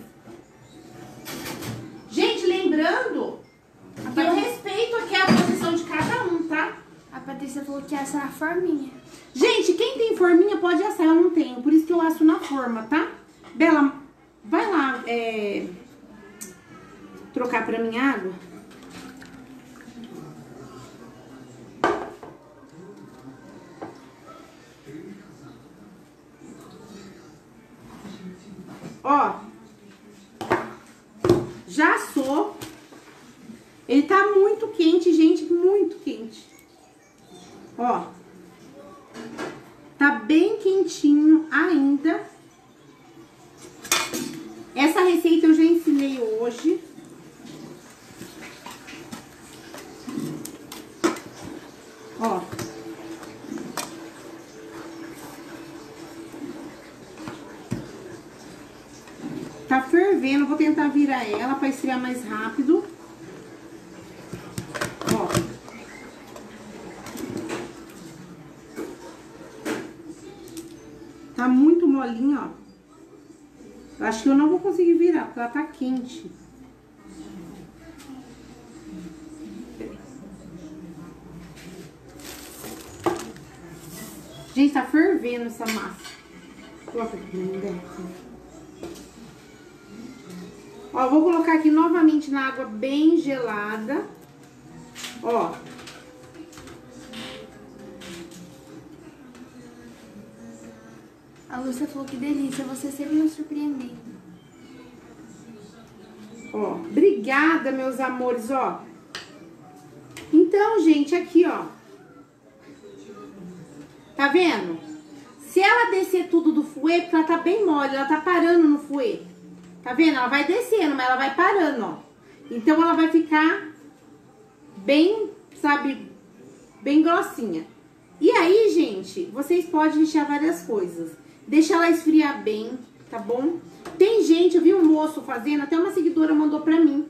Gente, lembrando que eu respeito aqui a posição de cada um, tá? A Patrícia falou que assa na forminha. Gente, quem tem forminha pode assar, eu não tenho. Por isso que eu asso na forma, tá? Bela, vai lá trocar pra mim água. Ó. Já assou. Ele tá muito quente, gente, muito quente. Ó. Tá bem quentinho ainda. Essa receita eu já ensinei hoje. Ó. Tá fervendo, vou tentar virar ela pra esfriar mais rápido. Ó. Tá muito molinha, ó. Eu acho que eu não vou conseguir virar, porque ela tá quente. Gente, tá fervendo essa massa. Coloca aqui, né? Ó, vou colocar aqui novamente na água bem gelada. Ó. A Lúcia falou que delícia, você sempre nos surpreendendo. Ó, obrigada, meus amores, ó. Então, gente, aqui, ó. Tá vendo? Se ela descer tudo do fouet, porque ela tá bem mole, ela tá parando no fouet. Tá vendo? Ela vai descendo, mas ela vai parando, ó. Então, ela vai ficar bem, sabe, bem grossinha. E aí, gente, vocês podem rechear várias coisas. Deixa ela esfriar bem, tá bom? Tem gente, eu vi um moço fazendo, até uma seguidora mandou pra mim.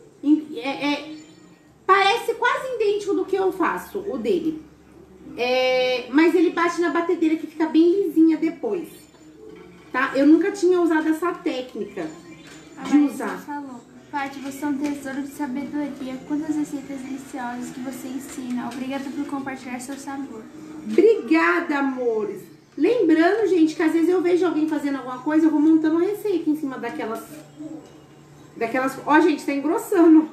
Parece quase idêntico do que eu faço, o dele. Mas ele bate na batedeira que fica bem lisinha depois, tá? Eu nunca tinha usado essa técnica de usar. Falou, Paty, você é um tesouro de sabedoria. Quantas receitas deliciosas que você ensina. Obrigada por compartilhar seu sabor. Obrigada, amores. Lembrando, gente, que às vezes eu vejo alguém fazendo alguma coisa, eu vou montando uma receita em cima daquelas... Ó, gente, tá engrossando.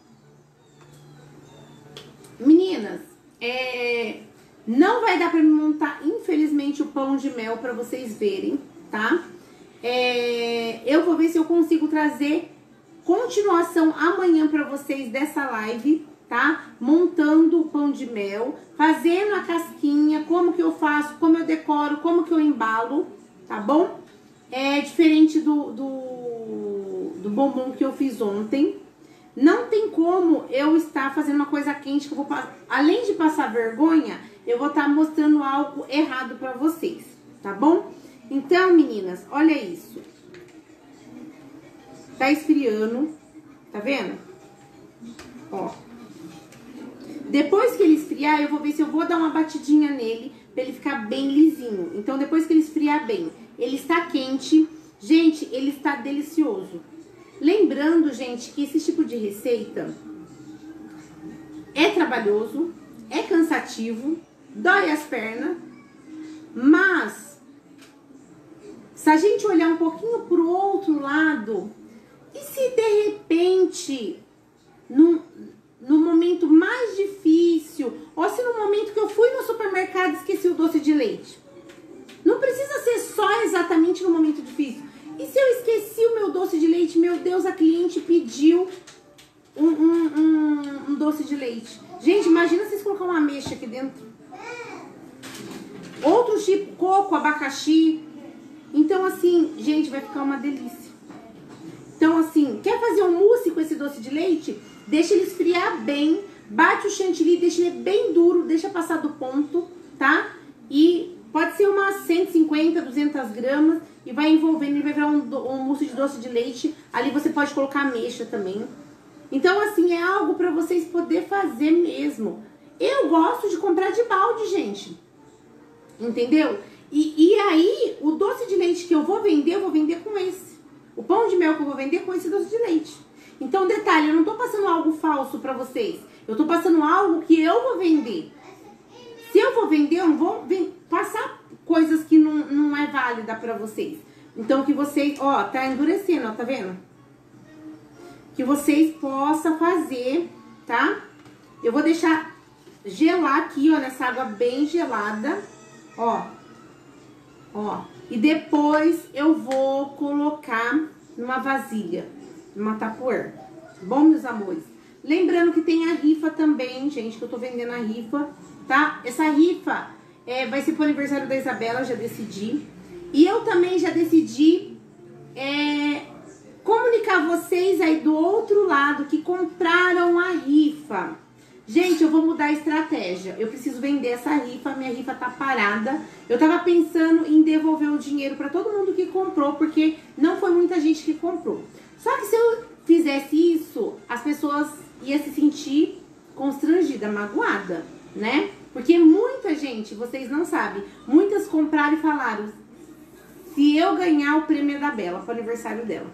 Meninas, não vai dar pra me montar, infelizmente, o pão de mel pra vocês verem, tá? Eu vou ver se eu consigo trazer continuação amanhã pra vocês dessa live, tá? Montando o pão de mel, fazendo a casquinha, como que eu faço, como eu decoro, como que eu embalo, tá bom? É diferente do bombom que eu fiz ontem. Não tem como eu estar fazendo uma coisa quente que eu vou... Além de passar vergonha, eu vou estar mostrando algo errado pra vocês, tá bom? Então, meninas, olha isso. Tá esfriando, tá vendo? Ó. Depois que ele esfriar, eu vou ver se eu vou dar uma batidinha nele pra ele ficar bem lisinho. Então, depois que ele esfriar bem, ele está quente. Gente, ele está delicioso. Lembrando, gente, que esse tipo de receita é trabalhoso, é cansativo, dói as pernas, Mas, se a gente olhar um pouquinho pro outro lado, e se de repente, no momento mais difícil, ou se no momento que eu fui no supermercado e esqueci o doce de leite? Não precisa ser só exatamente no momento difícil. E se eu esqueci o meu doce de leite? Meu Deus, a cliente pediu um doce de leite. Gente, imagina vocês colocar uma ameixa aqui dentro. Outro tipo, coco, abacaxi. Então, assim, gente, vai ficar uma delícia. Então, assim, quer fazer um mousse com esse doce de leite? Deixa ele esfriar bem. Bate o chantilly, deixa ele bem duro, deixa passar do ponto, tá? E pode ser umas 150, 200 gramas. E vai envolvendo, ele vai virar um mousse de doce de leite. Ali você pode colocar ameixa também. Então, assim, é algo pra vocês poderem fazer mesmo. Eu gosto de comprar de balde, gente. Entendeu? E aí, o doce de leite que eu vou vender com esse. O pão de mel que eu vou vender com esse doce de leite. Então, detalhe, eu não tô passando algo falso pra vocês. Eu tô passando algo que eu vou vender. Se eu vou vender, eu não vou passar coisas que não é válida pra vocês. Então, que vocês... Ó, tá endurecendo, ó, tá vendo? Que vocês possam fazer, tá? Eu vou deixar gelar aqui, ó, nessa água bem gelada. Ó. Ó. E depois eu vou colocar numa vasilha, numa tapuer. Bom, meus amores? Lembrando que tem a rifa também, gente, que eu tô vendendo a rifa, tá? Essa rifa vai ser pro aniversário da Isabela, já decidi. E eu também já decidi comunicar vocês aí do outro lado que compraram a rifa. Gente, eu vou mudar a estratégia. Eu preciso vender essa rifa, minha rifa tá parada. Eu tava pensando em devolver o dinheiro pra todo mundo que comprou, porque não foi muita gente que comprou. Só que se eu fizesse isso, as pessoas iam se sentir constrangida, magoada, né? Porque muita gente, vocês não sabem, muitas compraram e falaram: se eu ganhar o prêmio da Bela pro aniversário dela.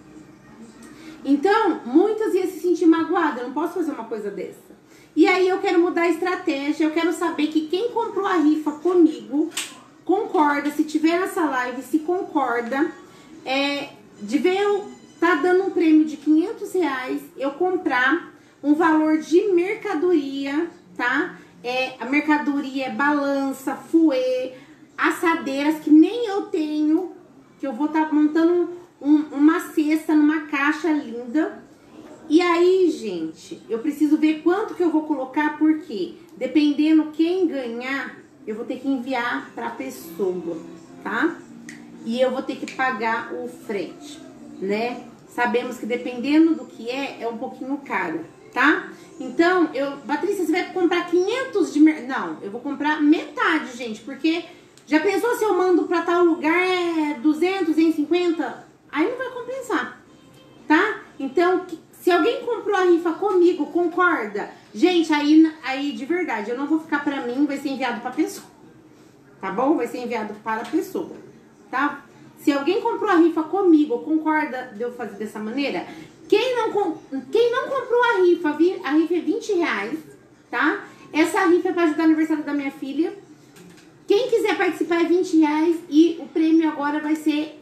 Então, muitas iam se sentir magoadas. Eu não posso fazer uma coisa dessa. E aí eu quero mudar a estratégia. Eu quero saber que quem comprou a rifa comigo concorda. Se tiver nessa live, se concorda. De ver eu tá dando um prêmio de R$500, eu comprar um valor de mercadoria, tá? A mercadoria é balança, fouet, assadeiras que nem eu tenho, que eu vou estar montando uma cesta numa caixa linda. E aí, gente, eu preciso ver quanto que eu vou colocar, porque dependendo quem ganhar, eu vou ter que enviar pra pessoa, tá? E eu vou ter que pagar o frete, né? Sabemos que dependendo do que é um pouquinho caro, tá? Então, Patrícia, você vai comprar 500 de... Não, eu vou comprar metade, gente, porque já pensou se eu mando pra tal lugar 200, 250? Aí não vai compensar, tá? Então, se alguém comprou a rifa comigo, concorda? Gente, aí de verdade, eu não vou ficar pra mim, vai ser enviado pra pessoa, tá bom? Vai ser enviado para a pessoa, tá? Se alguém comprou a rifa comigo, concorda de eu fazer dessa maneira? Quem não comprou a rifa é R$20, tá? Essa rifa é pra ajudar o aniversário da minha filha. Quem quiser participar é R$20 e o prêmio agora vai ser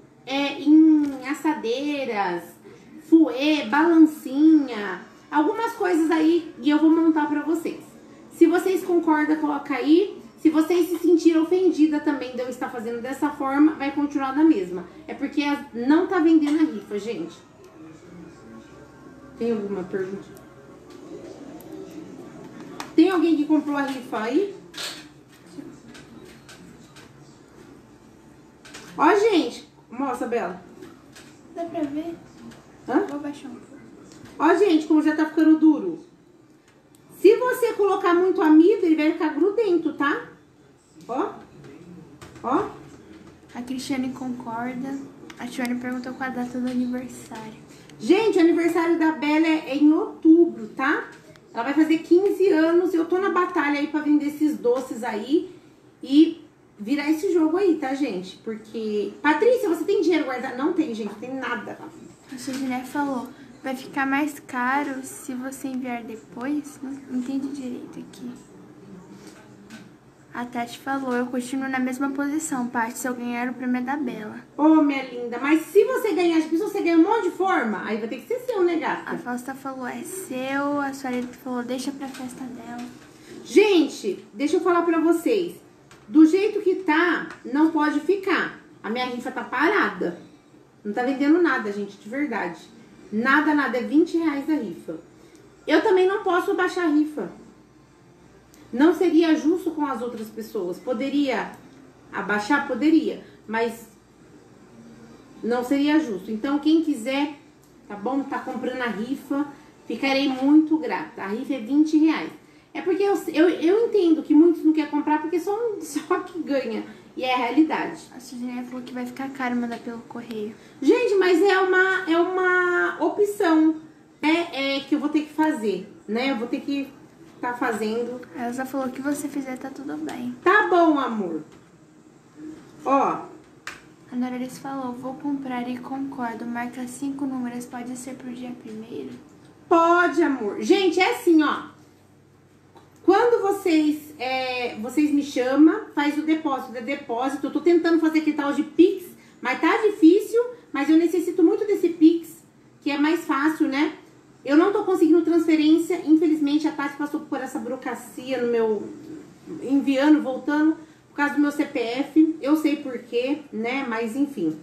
em assadeiras, fouet, balancinha, algumas coisas aí e eu vou montar pra vocês. Se vocês concordam, coloca aí. Se vocês se sentiram ofendida também de eu estar fazendo dessa forma, vai continuar da mesma. É porque não tá vendendo a rifa, gente. Tem alguma pergunta? Tem alguém que comprou a rifa aí? Ó, gente. Mostra, Bela. Dá pra ver? Hã? Vou baixar um pouco. Ó, gente, como já tá ficando duro. Se você colocar muito amido, ele vai ficar grudento, tá? Ó. Ó. A Cristiane concorda. A Tiane perguntou qual a data do aniversário. Gente, o aniversário da Bela é em outubro, tá? Ela vai fazer 15 anos e eu tô na batalha aí pra vender esses doces aí e virar esse jogo aí, tá, gente? Porque... Patrícia, você tem dinheiro guardado? Não tem, gente, não tem nada. A Sujiné falou, vai ficar mais caro se você enviar depois? Não entendi direito aqui. A Tati falou, eu continuo na mesma posição, Paty, se eu ganhar o prêmio é da Bela. Ô, minha linda, mas se você ganhar, se você ganhar um monte de forma, aí vai ter que ser seu, né, gata? A Fausta falou, é seu. A Sueli falou, deixa pra festa dela. Gente, deixa eu falar pra vocês. Do jeito que tá, não pode ficar. A minha rifa tá parada. Não tá vendendo nada, gente, de verdade. Nada, nada. É R$20 a rifa. Eu também não posso abaixar a rifa. Não seria justo com as outras pessoas. Poderia abaixar? Poderia. Mas não seria justo. Então, quem quiser, tá bom? Tá comprando a rifa, ficarei muito grata. A rifa é R$20. É porque eu entendo que muitos não querem comprar porque só que ganha. E é a realidade. A Suzane falou que vai ficar caro mandar pelo correio. Gente, mas é uma opção, né? Que eu vou ter que fazer, né? Eu vou ter que tá fazendo. A Elza falou que você fizer tá tudo bem. Tá bom, amor. Ó. A Noralice falou, vou comprar e concordo. Marca 5 números, pode ser pro dia 1º? Pode, amor. Gente, é assim, ó. Quando vocês me chamam, faz o depósito. Eu tô tentando fazer aquele tal de Pix, mas tá difícil. Mas eu necessito muito desse Pix, que é mais fácil, né? Eu não tô conseguindo transferência. Infelizmente, a Tati passou por essa burocracia no meu... Enviando, voltando, por causa do meu CPF. Eu sei por quê, né? Mas, enfim.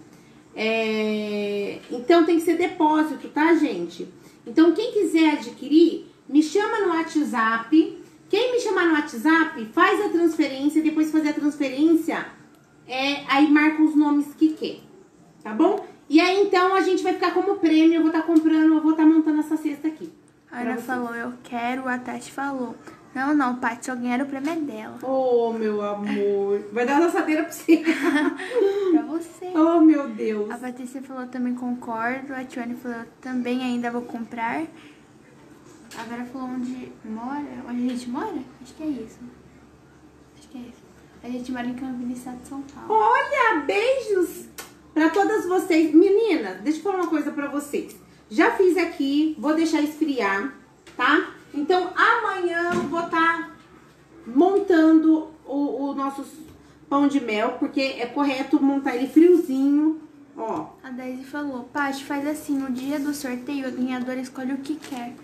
Então, tem que ser depósito, tá, gente? Então, quem quiser adquirir, me chama no WhatsApp. Quem me chamar no WhatsApp, faz a transferência. Depois de fazer a transferência, aí marca os nomes que quer, tá bom? E aí, então, a gente vai ficar como prêmio. Eu vou estar comprando, eu vou estar montando essa cesta aqui. A Ana falou, eu quero. A Tati falou, não, Paty, se eu ganhar o prêmio é dela. Oh, meu amor. Vai dar uma assadeira pra você. Pra você. Oh, meu Deus. A Patrícia falou, também concordo. A Tiane falou, também ainda vou comprar. A Vera falou onde mora. Onde a gente mora? Acho que é isso. Acho que é isso. A gente mora em Campinas, estado de São Paulo. Olha, beijos pra todas vocês. Meninas, deixa eu falar uma coisa pra vocês. Já fiz aqui, vou deixar esfriar, tá? Então, amanhã eu vou estar montando o nosso pão de mel, porque é correto montar ele friozinho, ó. A Daisy falou, Paty, faz assim, no dia do sorteio, a ganhadora escolhe o que quer.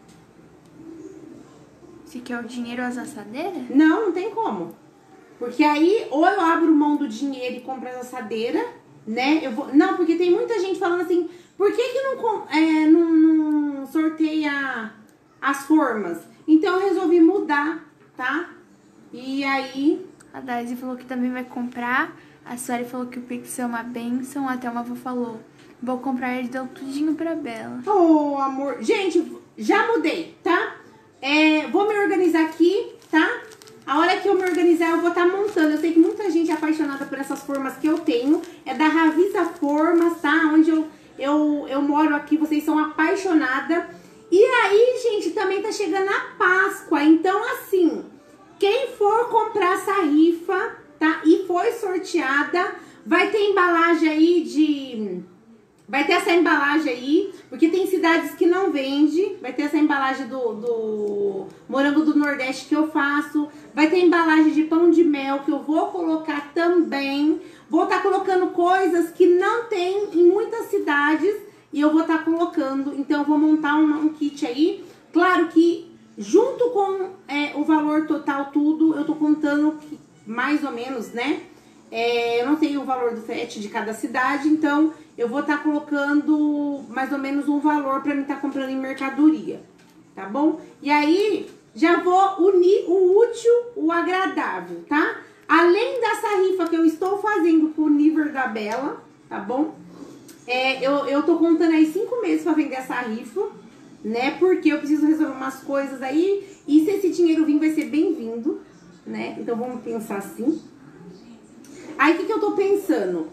Se quer o dinheiro ou as assadeiras? Não tem como. Porque aí, ou eu abro mão do dinheiro e compro as assadeiras, né? Não, porque tem muita gente falando assim, por que não sorteia as formas? Então eu resolvi mudar, tá? E aí... A Daisy falou que também vai comprar. A Sueli falou que o Pix é uma bênção. A Thelma falou, vou comprar e deu tudinho pra Bela. Oh, amor. Gente, já mudei, tá? Vou me organizar aqui, tá? A hora que eu me organizar, eu vou estar montando. Eu sei que muita gente é apaixonada por essas formas que eu tenho. É da Ravisa Formas, tá? Onde eu moro aqui, vocês são apaixonadas. E aí, gente, também tá chegando a Páscoa. Então, assim, quem for comprar essa rifa, tá? E foi sorteada, vai ter embalagem aí Vai ter essa embalagem aí, porque tem cidades que não vende. Vai ter essa embalagem do morango do Nordeste que eu faço. Vai ter embalagem de pão de mel que eu vou colocar também. Vou estar colocando coisas que não tem em muitas cidades e eu vou estar colocando. Então eu vou montar um kit aí. Claro que junto com o valor total tudo, eu tô contando que, mais ou menos, né? Eu não tenho o valor do frete de cada cidade, então eu vou estar colocando mais ou menos um valor para mim estar comprando em mercadoria, tá bom? E aí já vou unir o útil, o agradável, tá? Além dessa rifa que eu estou fazendo pro nível da Bela, tá bom? Eu tô contando aí 5 meses para vender essa rifa, né? Porque eu preciso resolver umas coisas aí e se esse dinheiro vir vai ser bem-vindo, né? Então vamos pensar assim. Aí, o que eu tô pensando?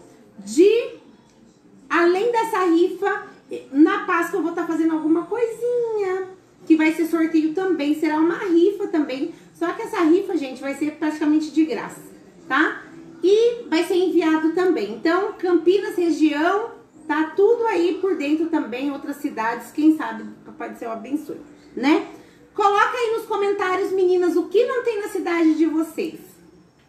Além dessa rifa, na Páscoa eu vou estar fazendo alguma coisinha, que vai ser sorteio também, será uma rifa também. Só que essa rifa, gente, vai ser praticamente de graça, tá? E vai ser enviado também. Então, Campinas, região, tá tudo aí por dentro também, outras cidades, quem sabe, Papai do Céu abençoe, né? Coloca aí nos comentários, meninas, o que não tem na cidade de vocês.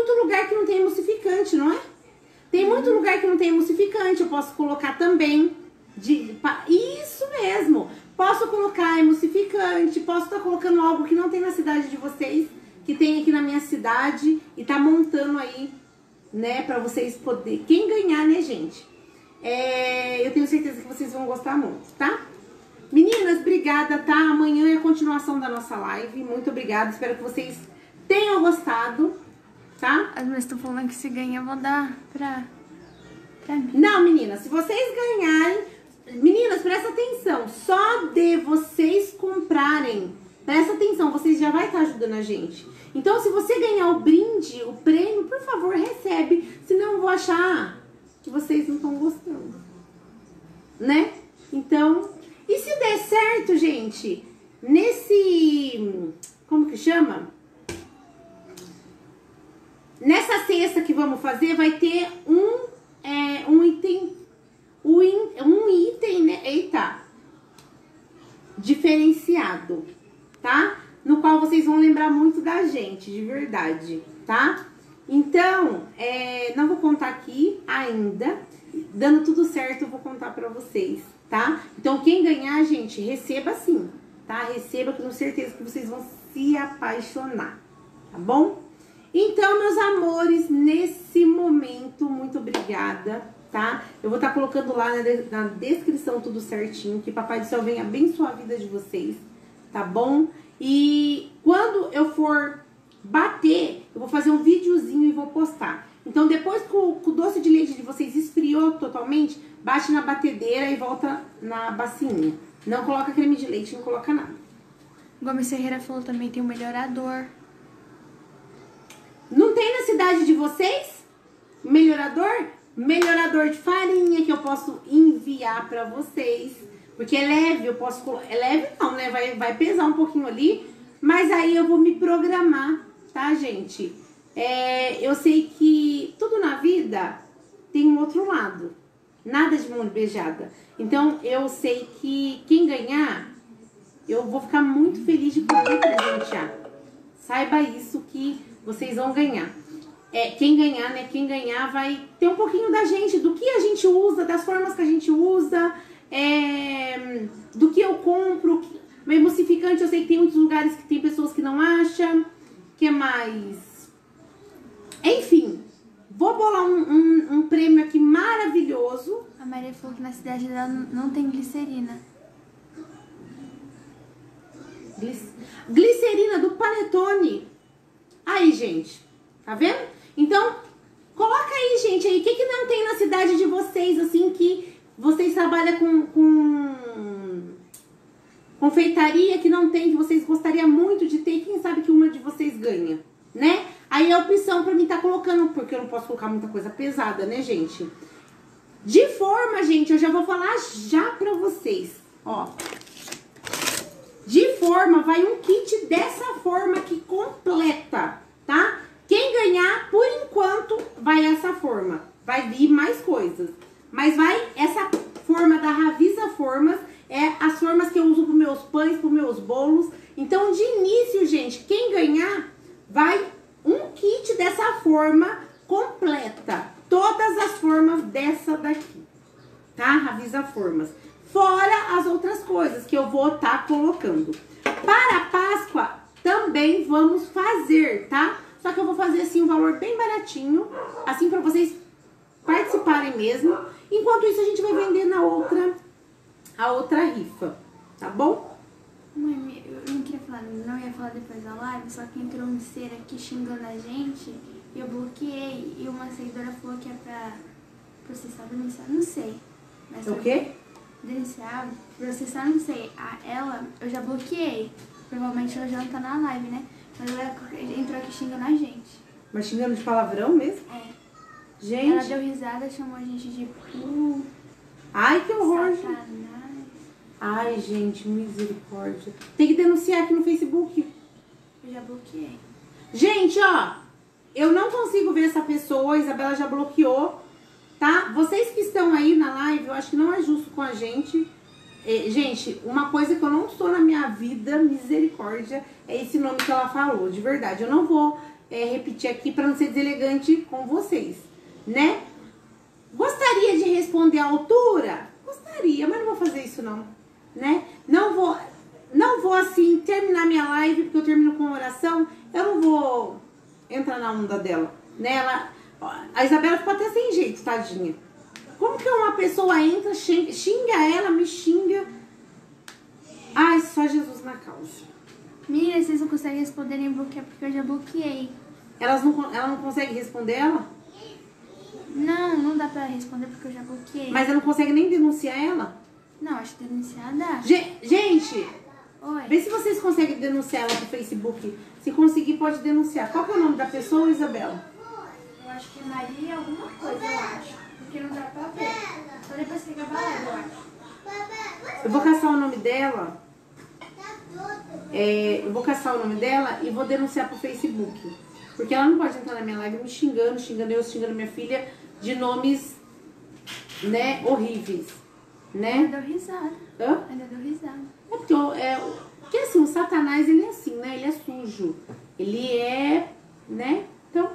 muito lugar que não tem emulsificante, não é? Tem muito lugar que não tem emulsificante. Eu posso colocar também. Isso mesmo. Posso colocar emulsificante. Posso estar colocando algo que não tem na cidade de vocês, que tem aqui na minha cidade. E tá montando aí, né? Pra vocês poderem. Quem ganhar, né, gente? Eu tenho certeza que vocês vão gostar muito, tá? Meninas, obrigada, tá? Amanhã é a continuação da nossa live. Muito obrigada. Espero que vocês tenham gostado, tá? As meninas estão falando que se ganhar, eu vou dar pra mim. Não, meninas, se vocês ganharem... Meninas, presta atenção. Só de vocês comprarem. Presta atenção, vocês já vai estar ajudando a gente. Então, se você ganhar o brinde, o prêmio, por favor, recebe. Senão eu vou achar que vocês não estão gostando. Né? Então... E se der certo, gente, nesse... Como que chama? Nessa cesta que vamos fazer, vai ter um item... Um item, né? Eita! Diferenciado, tá? No qual vocês vão lembrar muito da gente, de verdade, tá? Então, não vou contar aqui ainda. Dando tudo certo, eu vou contar pra vocês, tá? Então, quem ganhar, gente, receba sim, tá? Receba, que eu tenho certeza que vocês vão se apaixonar, tá bom? Então, meus amores, nesse momento, muito obrigada, tá? Eu vou estar colocando lá na descrição tudo certinho, que Papai do Céu venha abençoar a vida de vocês, tá bom? E quando eu for bater, eu vou fazer um videozinho e vou postar. Então, depois que o doce de leite de vocês esfriou totalmente, bate na batedeira e volta na bacinha. Não coloca creme de leite, não coloca nada. Gomes Ferreira falou também tem um melhorador. Não tem na cidade de vocês? Melhorador? Melhorador de farinha que eu posso enviar pra vocês. Porque é leve, eu posso colocar... É leve não, né? Vai pesar um pouquinho ali. Mas aí eu vou me programar, tá, gente? Eu sei que tudo na vida tem um outro lado. Nada de mão beijada. Então, eu sei que quem ganhar, eu vou ficar muito feliz de poder presentear. Saiba isso que vocês vão ganhar. Quem ganhar, né? Quem ganhar vai ter um pouquinho da gente, do que a gente usa, das formas que a gente usa, do que eu compro. Emulsificante, eu sei que tem muitos lugares que tem pessoas que não acham. Que mais? Enfim, vou bolar um prêmio aqui maravilhoso. A Maria falou que na cidade dela não tem glicerina. Glicerina do Panetone. Aí, gente, tá vendo? Então, coloca aí, gente, aí, o que não tem na cidade de vocês, assim, que vocês trabalham com confeitaria, que não tem, que vocês gostariam muito de ter, e quem sabe que uma de vocês ganha, né? Aí a opção pra mim tá colocando, porque eu não posso colocar muita coisa pesada, né, gente? De forma, gente, eu já vou falar já pra vocês, ó. De forma, vai um kit dessa forma aqui completa, tá? Quem ganhar, por enquanto, vai essa forma. Vai vir mais coisas. Mas vai essa forma da Ravisa Formas, as formas que eu uso pros meus pães, pros meus bolos. Então, de início, gente, quem ganhar, vai um kit dessa forma completa. Todas as formas dessa daqui, tá? Ravisa Formas. Fora as outras coisas que eu vou estar colocando. Para a Páscoa, também vamos fazer, tá? Só que eu vou fazer, assim, um valor bem baratinho. Assim, pra vocês participarem mesmo. Enquanto isso, a gente vai vender a outra rifa, tá bom? Mãe, eu não queria falar, não ia falar depois da live, só que entrou um ser aqui xingando a gente e eu bloqueei. E uma seguidora falou que é pra processar, denunciar, não sei. Mas O quê? Denunciar, processar, não sei. Ela, eu já bloqueei. Provavelmente ela já não tá na live, né? Mas ela entrou aqui xingando a gente. Mas xingando de palavrão mesmo? Gente. Ela deu risada, chamou a gente de Ai, que horror. Satanás. Ai, gente, misericórdia. Tem que denunciar aqui no Facebook. Eu já bloqueei. Gente, ó, eu não consigo ver essa pessoa, a Isabela já bloqueou, tá? Vocês que estão aí na live, eu acho que não é justo com a gente. Gente, uma coisa que eu não sou na minha vida, misericórdia, é esse nome que ela falou, de verdade. Eu não vou repetir aqui para não ser deselegante com vocês, né? Gostaria de responder à altura? Gostaria, mas não vou fazer isso não, né? Não vou assim terminar minha live, porque eu termino com oração, eu não vou entrar na onda dela, né? A Isabela ficou até sem jeito, tadinha. Como que uma pessoa entra, xinga ela, me xinga? Ai, só Jesus na causa. Menina, vocês não conseguem responder nem bloquear porque eu já bloqueei. Ela não consegue responder ela? Não dá pra responder porque eu já bloqueei. Mas ela não consegue nem denunciar ela? Não, acho que denunciar dá. Gente, Oi. vê se vocês conseguem denunciar ela no Facebook. Se conseguir, pode denunciar. Qual que é o nome da pessoa, Isabela? Eu acho que Maria alguma coisa, eu acho. Porque não dá pra ver. Só depois que acabar a live, eu acho. Eu vou caçar o nome dela. Eu vou caçar o nome dela e vou denunciar pro Facebook. Porque ela não pode entrar na minha live me xingando minha filha de nomes, né, horríveis, né? Ainda deu risada. Hã? Ainda deu risada. Porque assim, o Satanás, ele é assim, né? Ele é sujo. Ele é, né? Então...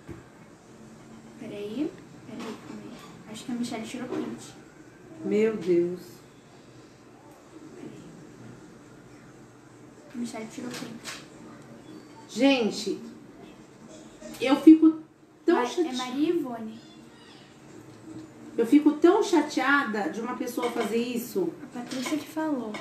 Peraí. Acho que a Michelle tirou print. Meu Deus. A Michelle tirou print. Gente, eu fico tão É chateada. Maria Ivone. Eu fico tão chateada de uma pessoa fazer isso. A Patrícia que falou.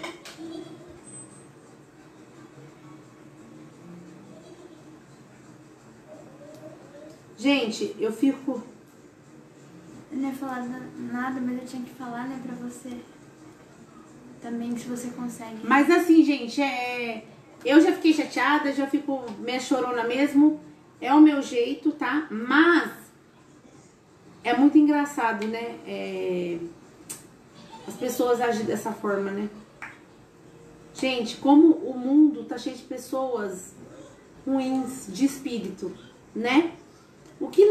Gente, eu fico... Eu não ia falar nada, mas eu tinha que falar, né, pra você. Também, se você consegue. Mas assim, gente, eu já fiquei chateada, já fico meio chorona mesmo. É o meu jeito, tá? Mas é muito engraçado, né? As pessoas agem dessa forma, né? Gente, como o mundo tá cheio de pessoas ruins de espírito, né? O que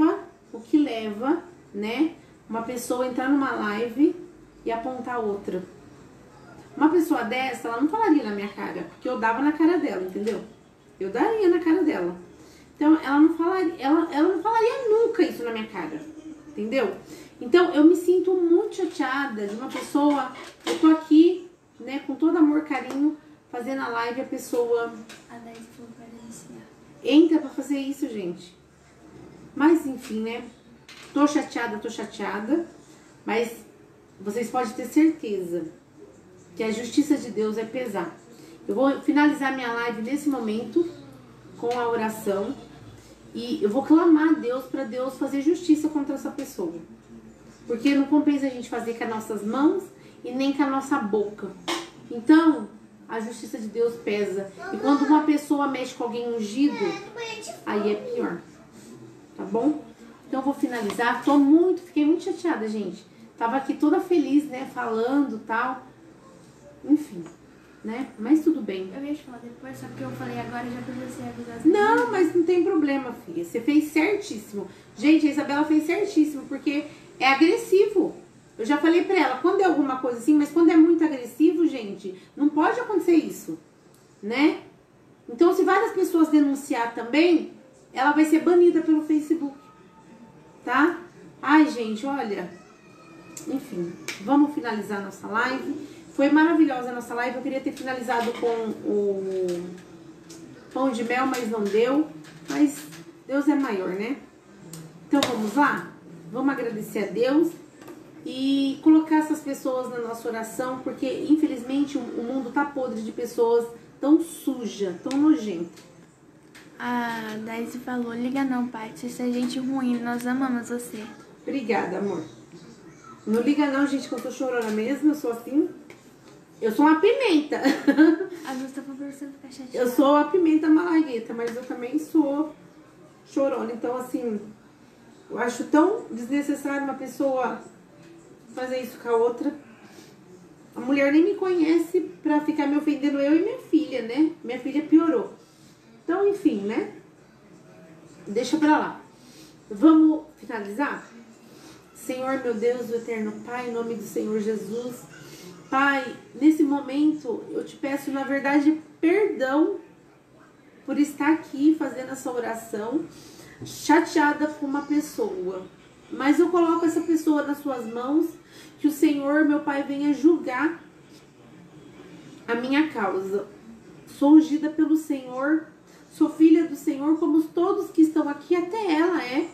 leva, né? Uma pessoa entrar numa live e apontar outra. Uma pessoa dessa, ela não falaria na minha cara, porque eu dava na cara dela, entendeu? Eu daria na cara dela. Então, ela não falaria nunca isso na minha cara, entendeu? Então, eu me sinto muito chateada de uma pessoa, eu tô aqui, né, com todo amor, carinho, fazendo a live, a pessoa A Daisy falou pra denunciar. entra pra fazer isso, gente. Mas, enfim, né, tô chateada, mas vocês podem ter certeza que a justiça de Deus vai pesar. Eu vou finalizar minha live nesse momento com a oração e eu vou clamar a Deus para Deus fazer justiça contra essa pessoa. Porque não compensa a gente fazer com as nossas mãos e nem com a nossa boca. Então, a justiça de Deus pesa. E quando uma pessoa mexe com alguém ungido, aí é pior. Tá bom? Então eu vou finalizar. Fiquei muito chateada, gente. Tava aqui toda feliz, né, falando e tal. Enfim, né? Mas tudo bem. Eu ia te falar depois, só que eu falei agora já pra você avisar as Não, meninas. mas não tem problema, filha. Você fez certíssimo. Gente, a Isabela fez certíssimo, porque é agressivo. Eu já falei pra ela, quando é alguma coisa assim, mas quando é muito agressivo, gente, não pode acontecer isso, né? Então, se várias pessoas denunciar também, ela vai ser banida pelo Facebook, tá? Ai, gente, olha. Enfim, vamos finalizar nossa live. Foi maravilhosa a nossa live. Eu queria ter finalizado com o pão de mel, mas não deu. Mas Deus é maior, né? Então vamos lá? Vamos agradecer a Deus e colocar essas pessoas na nossa oração, porque infelizmente o mundo tá podre de pessoas tão suja, tão nojenta. A Daisy falou, liga não, pai, você é gente ruim, nós amamos você. Obrigada, amor. Não liga não, gente, que eu tô chorando mesmo, eu sou assim. Eu sou uma pimenta. A Luz tá falando pra você não ficar chateada. Eu sou a pimenta malagueta, mas eu também sou chorona. Então, assim, eu acho tão desnecessário uma pessoa fazer isso com a outra. A mulher nem me conhece pra ficar me ofendendo, eu e minha filha, né? Minha filha piorou. Então, enfim, né? Deixa pra lá. Vamos finalizar? Senhor, meu Deus, o eterno Pai, em nome do Senhor Jesus. Pai, nesse momento eu te peço, na verdade, perdão por estar aqui fazendo essa oração, chateada com uma pessoa. Mas eu coloco essa pessoa nas suas mãos, que o Senhor, meu Pai, venha julgar a minha causa. Sou ungida pelo Senhor, sou filha do Senhor, como todos que estão aqui, até ela é.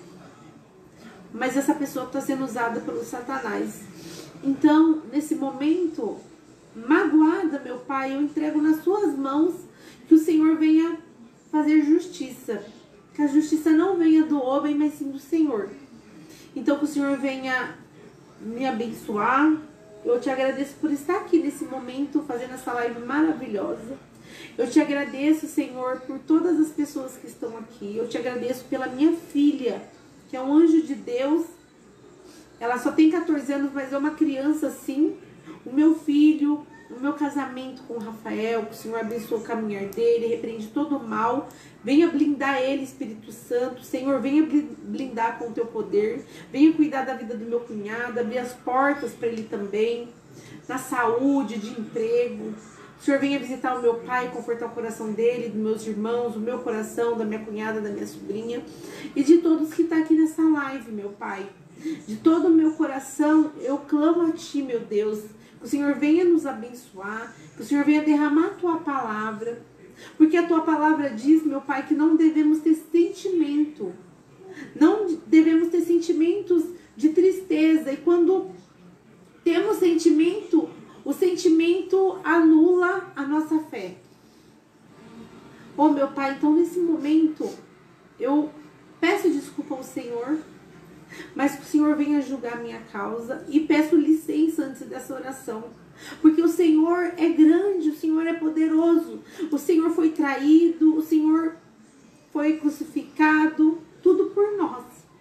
Mas essa pessoa está sendo usada pelo Satanás. Então, nesse momento, magoada, meu Pai, eu entrego nas suas mãos, que o Senhor venha fazer justiça. Que a justiça não venha do homem, mas sim do Senhor. Então, que o Senhor venha me abençoar. Eu te agradeço por estar aqui nesse momento, fazendo essa live maravilhosa. Eu te agradeço, Senhor, por todas as pessoas que estão aqui. Eu te agradeço pela minha filha, que é um anjo de Deus. Ela só tem 14 anos, mas é uma criança sim. O meu filho, o meu casamento com o Rafael, que o Senhor abençoe o caminhar dele, repreende todo o mal. Venha blindar ele, Espírito Santo. Senhor, venha blindar com o teu poder. Venha cuidar da vida do meu cunhado, abrir as portas para ele também, na saúde, de emprego. O Senhor venha visitar o meu pai, confortar o coração dele, dos meus irmãos, o meu coração, da minha cunhada, da minha sobrinha e de todos que estão aqui nessa live, meu Pai. De todo o meu coração, eu clamo a Ti, meu Deus, que o Senhor venha nos abençoar, que o Senhor venha derramar a Tua palavra, porque a Tua palavra diz, meu Pai, que não devemos ter sentimento, não devemos ter sentimentos de tristeza, e quando temos sentimento, o sentimento anula a nossa fé. Oh, meu Pai, então nesse momento, eu peço desculpa ao Senhor, mas que o Senhor venha julgar a minha causa e peço licença antes dessa oração. Porque o Senhor é grande, o Senhor é poderoso, o Senhor foi traído, o Senhor foi crucificado, tudo por nós.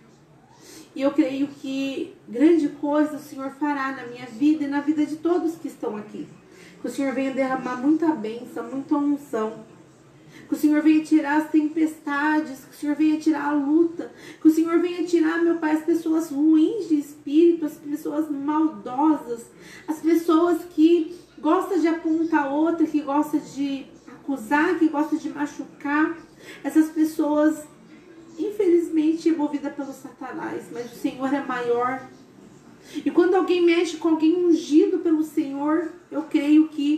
E eu creio que grande coisa o Senhor fará na minha vida e na vida de todos que estão aqui. Que o Senhor venha derramar muita bênção, muita unção. Que o Senhor venha tirar as tempestades, que o Senhor venha tirar a luta, que o Senhor venha tirar, meu Pai, as pessoas ruins de espírito, as pessoas maldosas, as pessoas que gostam de apontar outra, que gostam de acusar, que gostam de machucar. Essas pessoas, infelizmente, é movida pelo Satanás, mas o Senhor é maior. E quando alguém mexe com alguém ungido pelo Senhor, eu creio que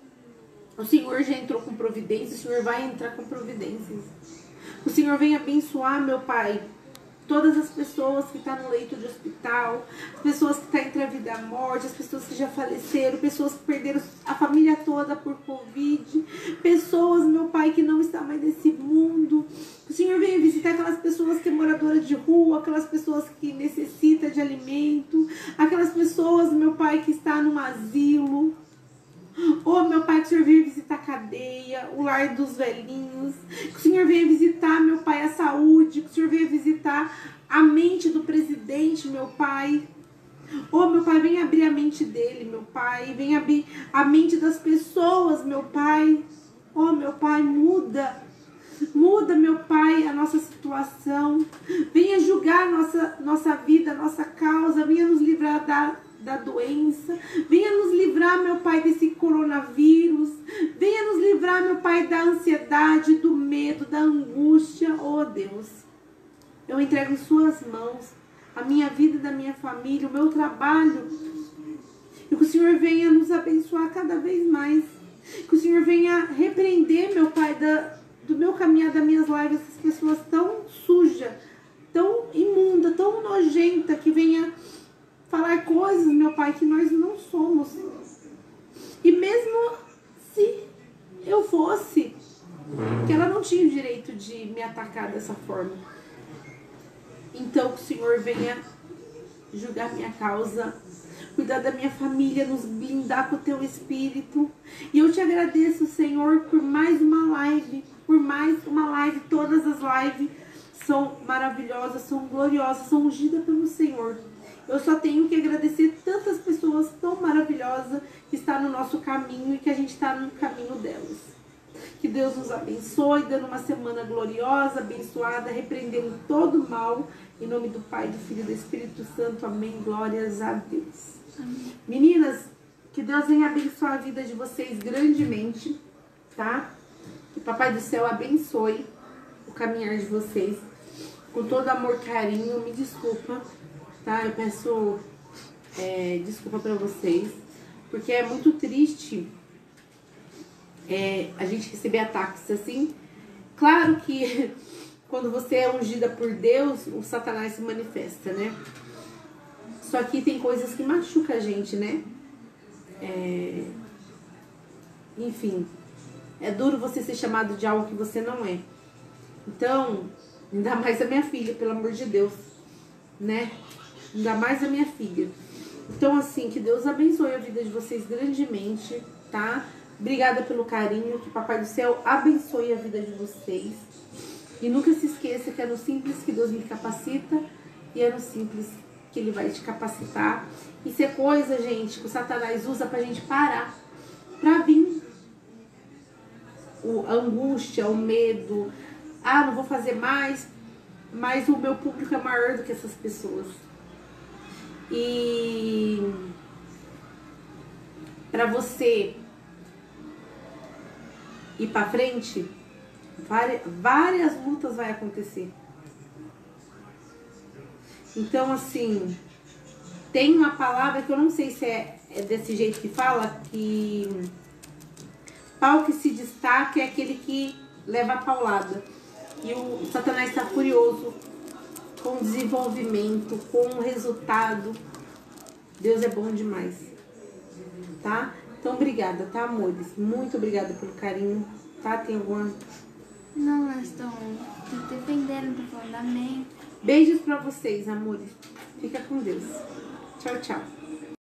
o Senhor já entrou com providência, o Senhor vai entrar com providências. O Senhor vem abençoar, meu Pai, todas as pessoas que estão no leito de hospital, as pessoas que estão entre a vida e a morte, as pessoas que já faleceram, pessoas que perderam a família toda por Covid, pessoas, meu Pai, que não estão mais nesse mundo. O Senhor venha visitar aquelas pessoas que são moradoras de rua, aquelas pessoas que necessitam de alimento, aquelas pessoas, meu Pai, que estão num asilo. Oh, meu Pai, que o Senhor venha visitar a cadeia, o lar dos velhinhos, que o Senhor venha visitar, meu Pai, a saúde, que o Senhor venha visitar a mente do presidente, meu Pai. Oh, meu Pai, venha abrir a mente dele, meu Pai, venha abrir a mente das pessoas, meu Pai. Oh, meu Pai, muda, meu Pai, a nossa situação, venha julgar nossa vida, nossa causa, venha nos livrar da doença, venha nos livrar, meu Pai, desse coronavírus, venha nos livrar, meu Pai, da ansiedade, do medo, da angústia. Oh, Deus, eu entrego em suas mãos a minha vida, da minha família, o meu trabalho, e que o Senhor venha nos abençoar cada vez mais, que o Senhor venha repreender, meu Pai, do meu caminhar, das minhas lives, essas pessoas tão sujas, tão imunda, tão nojenta, que venha falar coisas, meu Pai, que nós não somos. E mesmo se eu fosse, que ela não tinha o direito de me atacar dessa forma. Então que o Senhor venha julgar minha causa, cuidar da minha família, nos blindar com o teu Espírito. E eu te agradeço, Senhor, por mais uma live, todas as lives são maravilhosas, são gloriosas, são ungidas pelo Senhor. Eu só tenho que agradecer tantas pessoas tão maravilhosas que estão no nosso caminho e que a gente está no caminho delas. Que Deus nos abençoe, dando uma semana gloriosa, abençoada, repreendendo todo o mal. Em nome do Pai, do Filho e do Espírito Santo. Amém. Glórias a Deus. Amém. Meninas, que Deus venha abençoar a vida de vocês grandemente, tá? Que Papai do Céu abençoe o caminhar de vocês. Com todo amor e carinho, me desculpa, tá? Eu peço desculpa pra vocês. Porque é muito triste a gente receber ataques assim. Claro que quando você é ungida por Deus, o Satanás se manifesta, né? Só que tem coisas que machucam a gente, né? Enfim, é duro você ser chamado de algo que você não é. Então, ainda mais a minha filha, pelo amor de Deus, né? Ainda mais a minha filha. Então, assim, que Deus abençoe a vida de vocês grandemente, tá? Obrigada pelo carinho, que Papai do Céu abençoe a vida de vocês. E nunca se esqueça que é no simples que Deus me capacita e é no simples que Ele vai te capacitar. Isso é coisa, gente, que o Satanás usa pra gente parar, pra vir a angústia, o medo. Ah, não vou fazer mais, mas o meu público é maior do que essas pessoas. E pra você ir pra frente, várias lutas vai acontecer. Então, assim, tem uma palavra que eu não sei se é desse jeito que fala, que pau que se destaca é aquele que leva a paulada. E o Satanás está furioso com o desenvolvimento, com o resultado. Deus é bom demais, tá? Então, obrigada, tá, amores? Muito obrigada pelo carinho, tá? Tem alguma... Não, nós estamos defendendo, estão falando amém. Beijos pra vocês, amores. Fica com Deus. Tchau, tchau.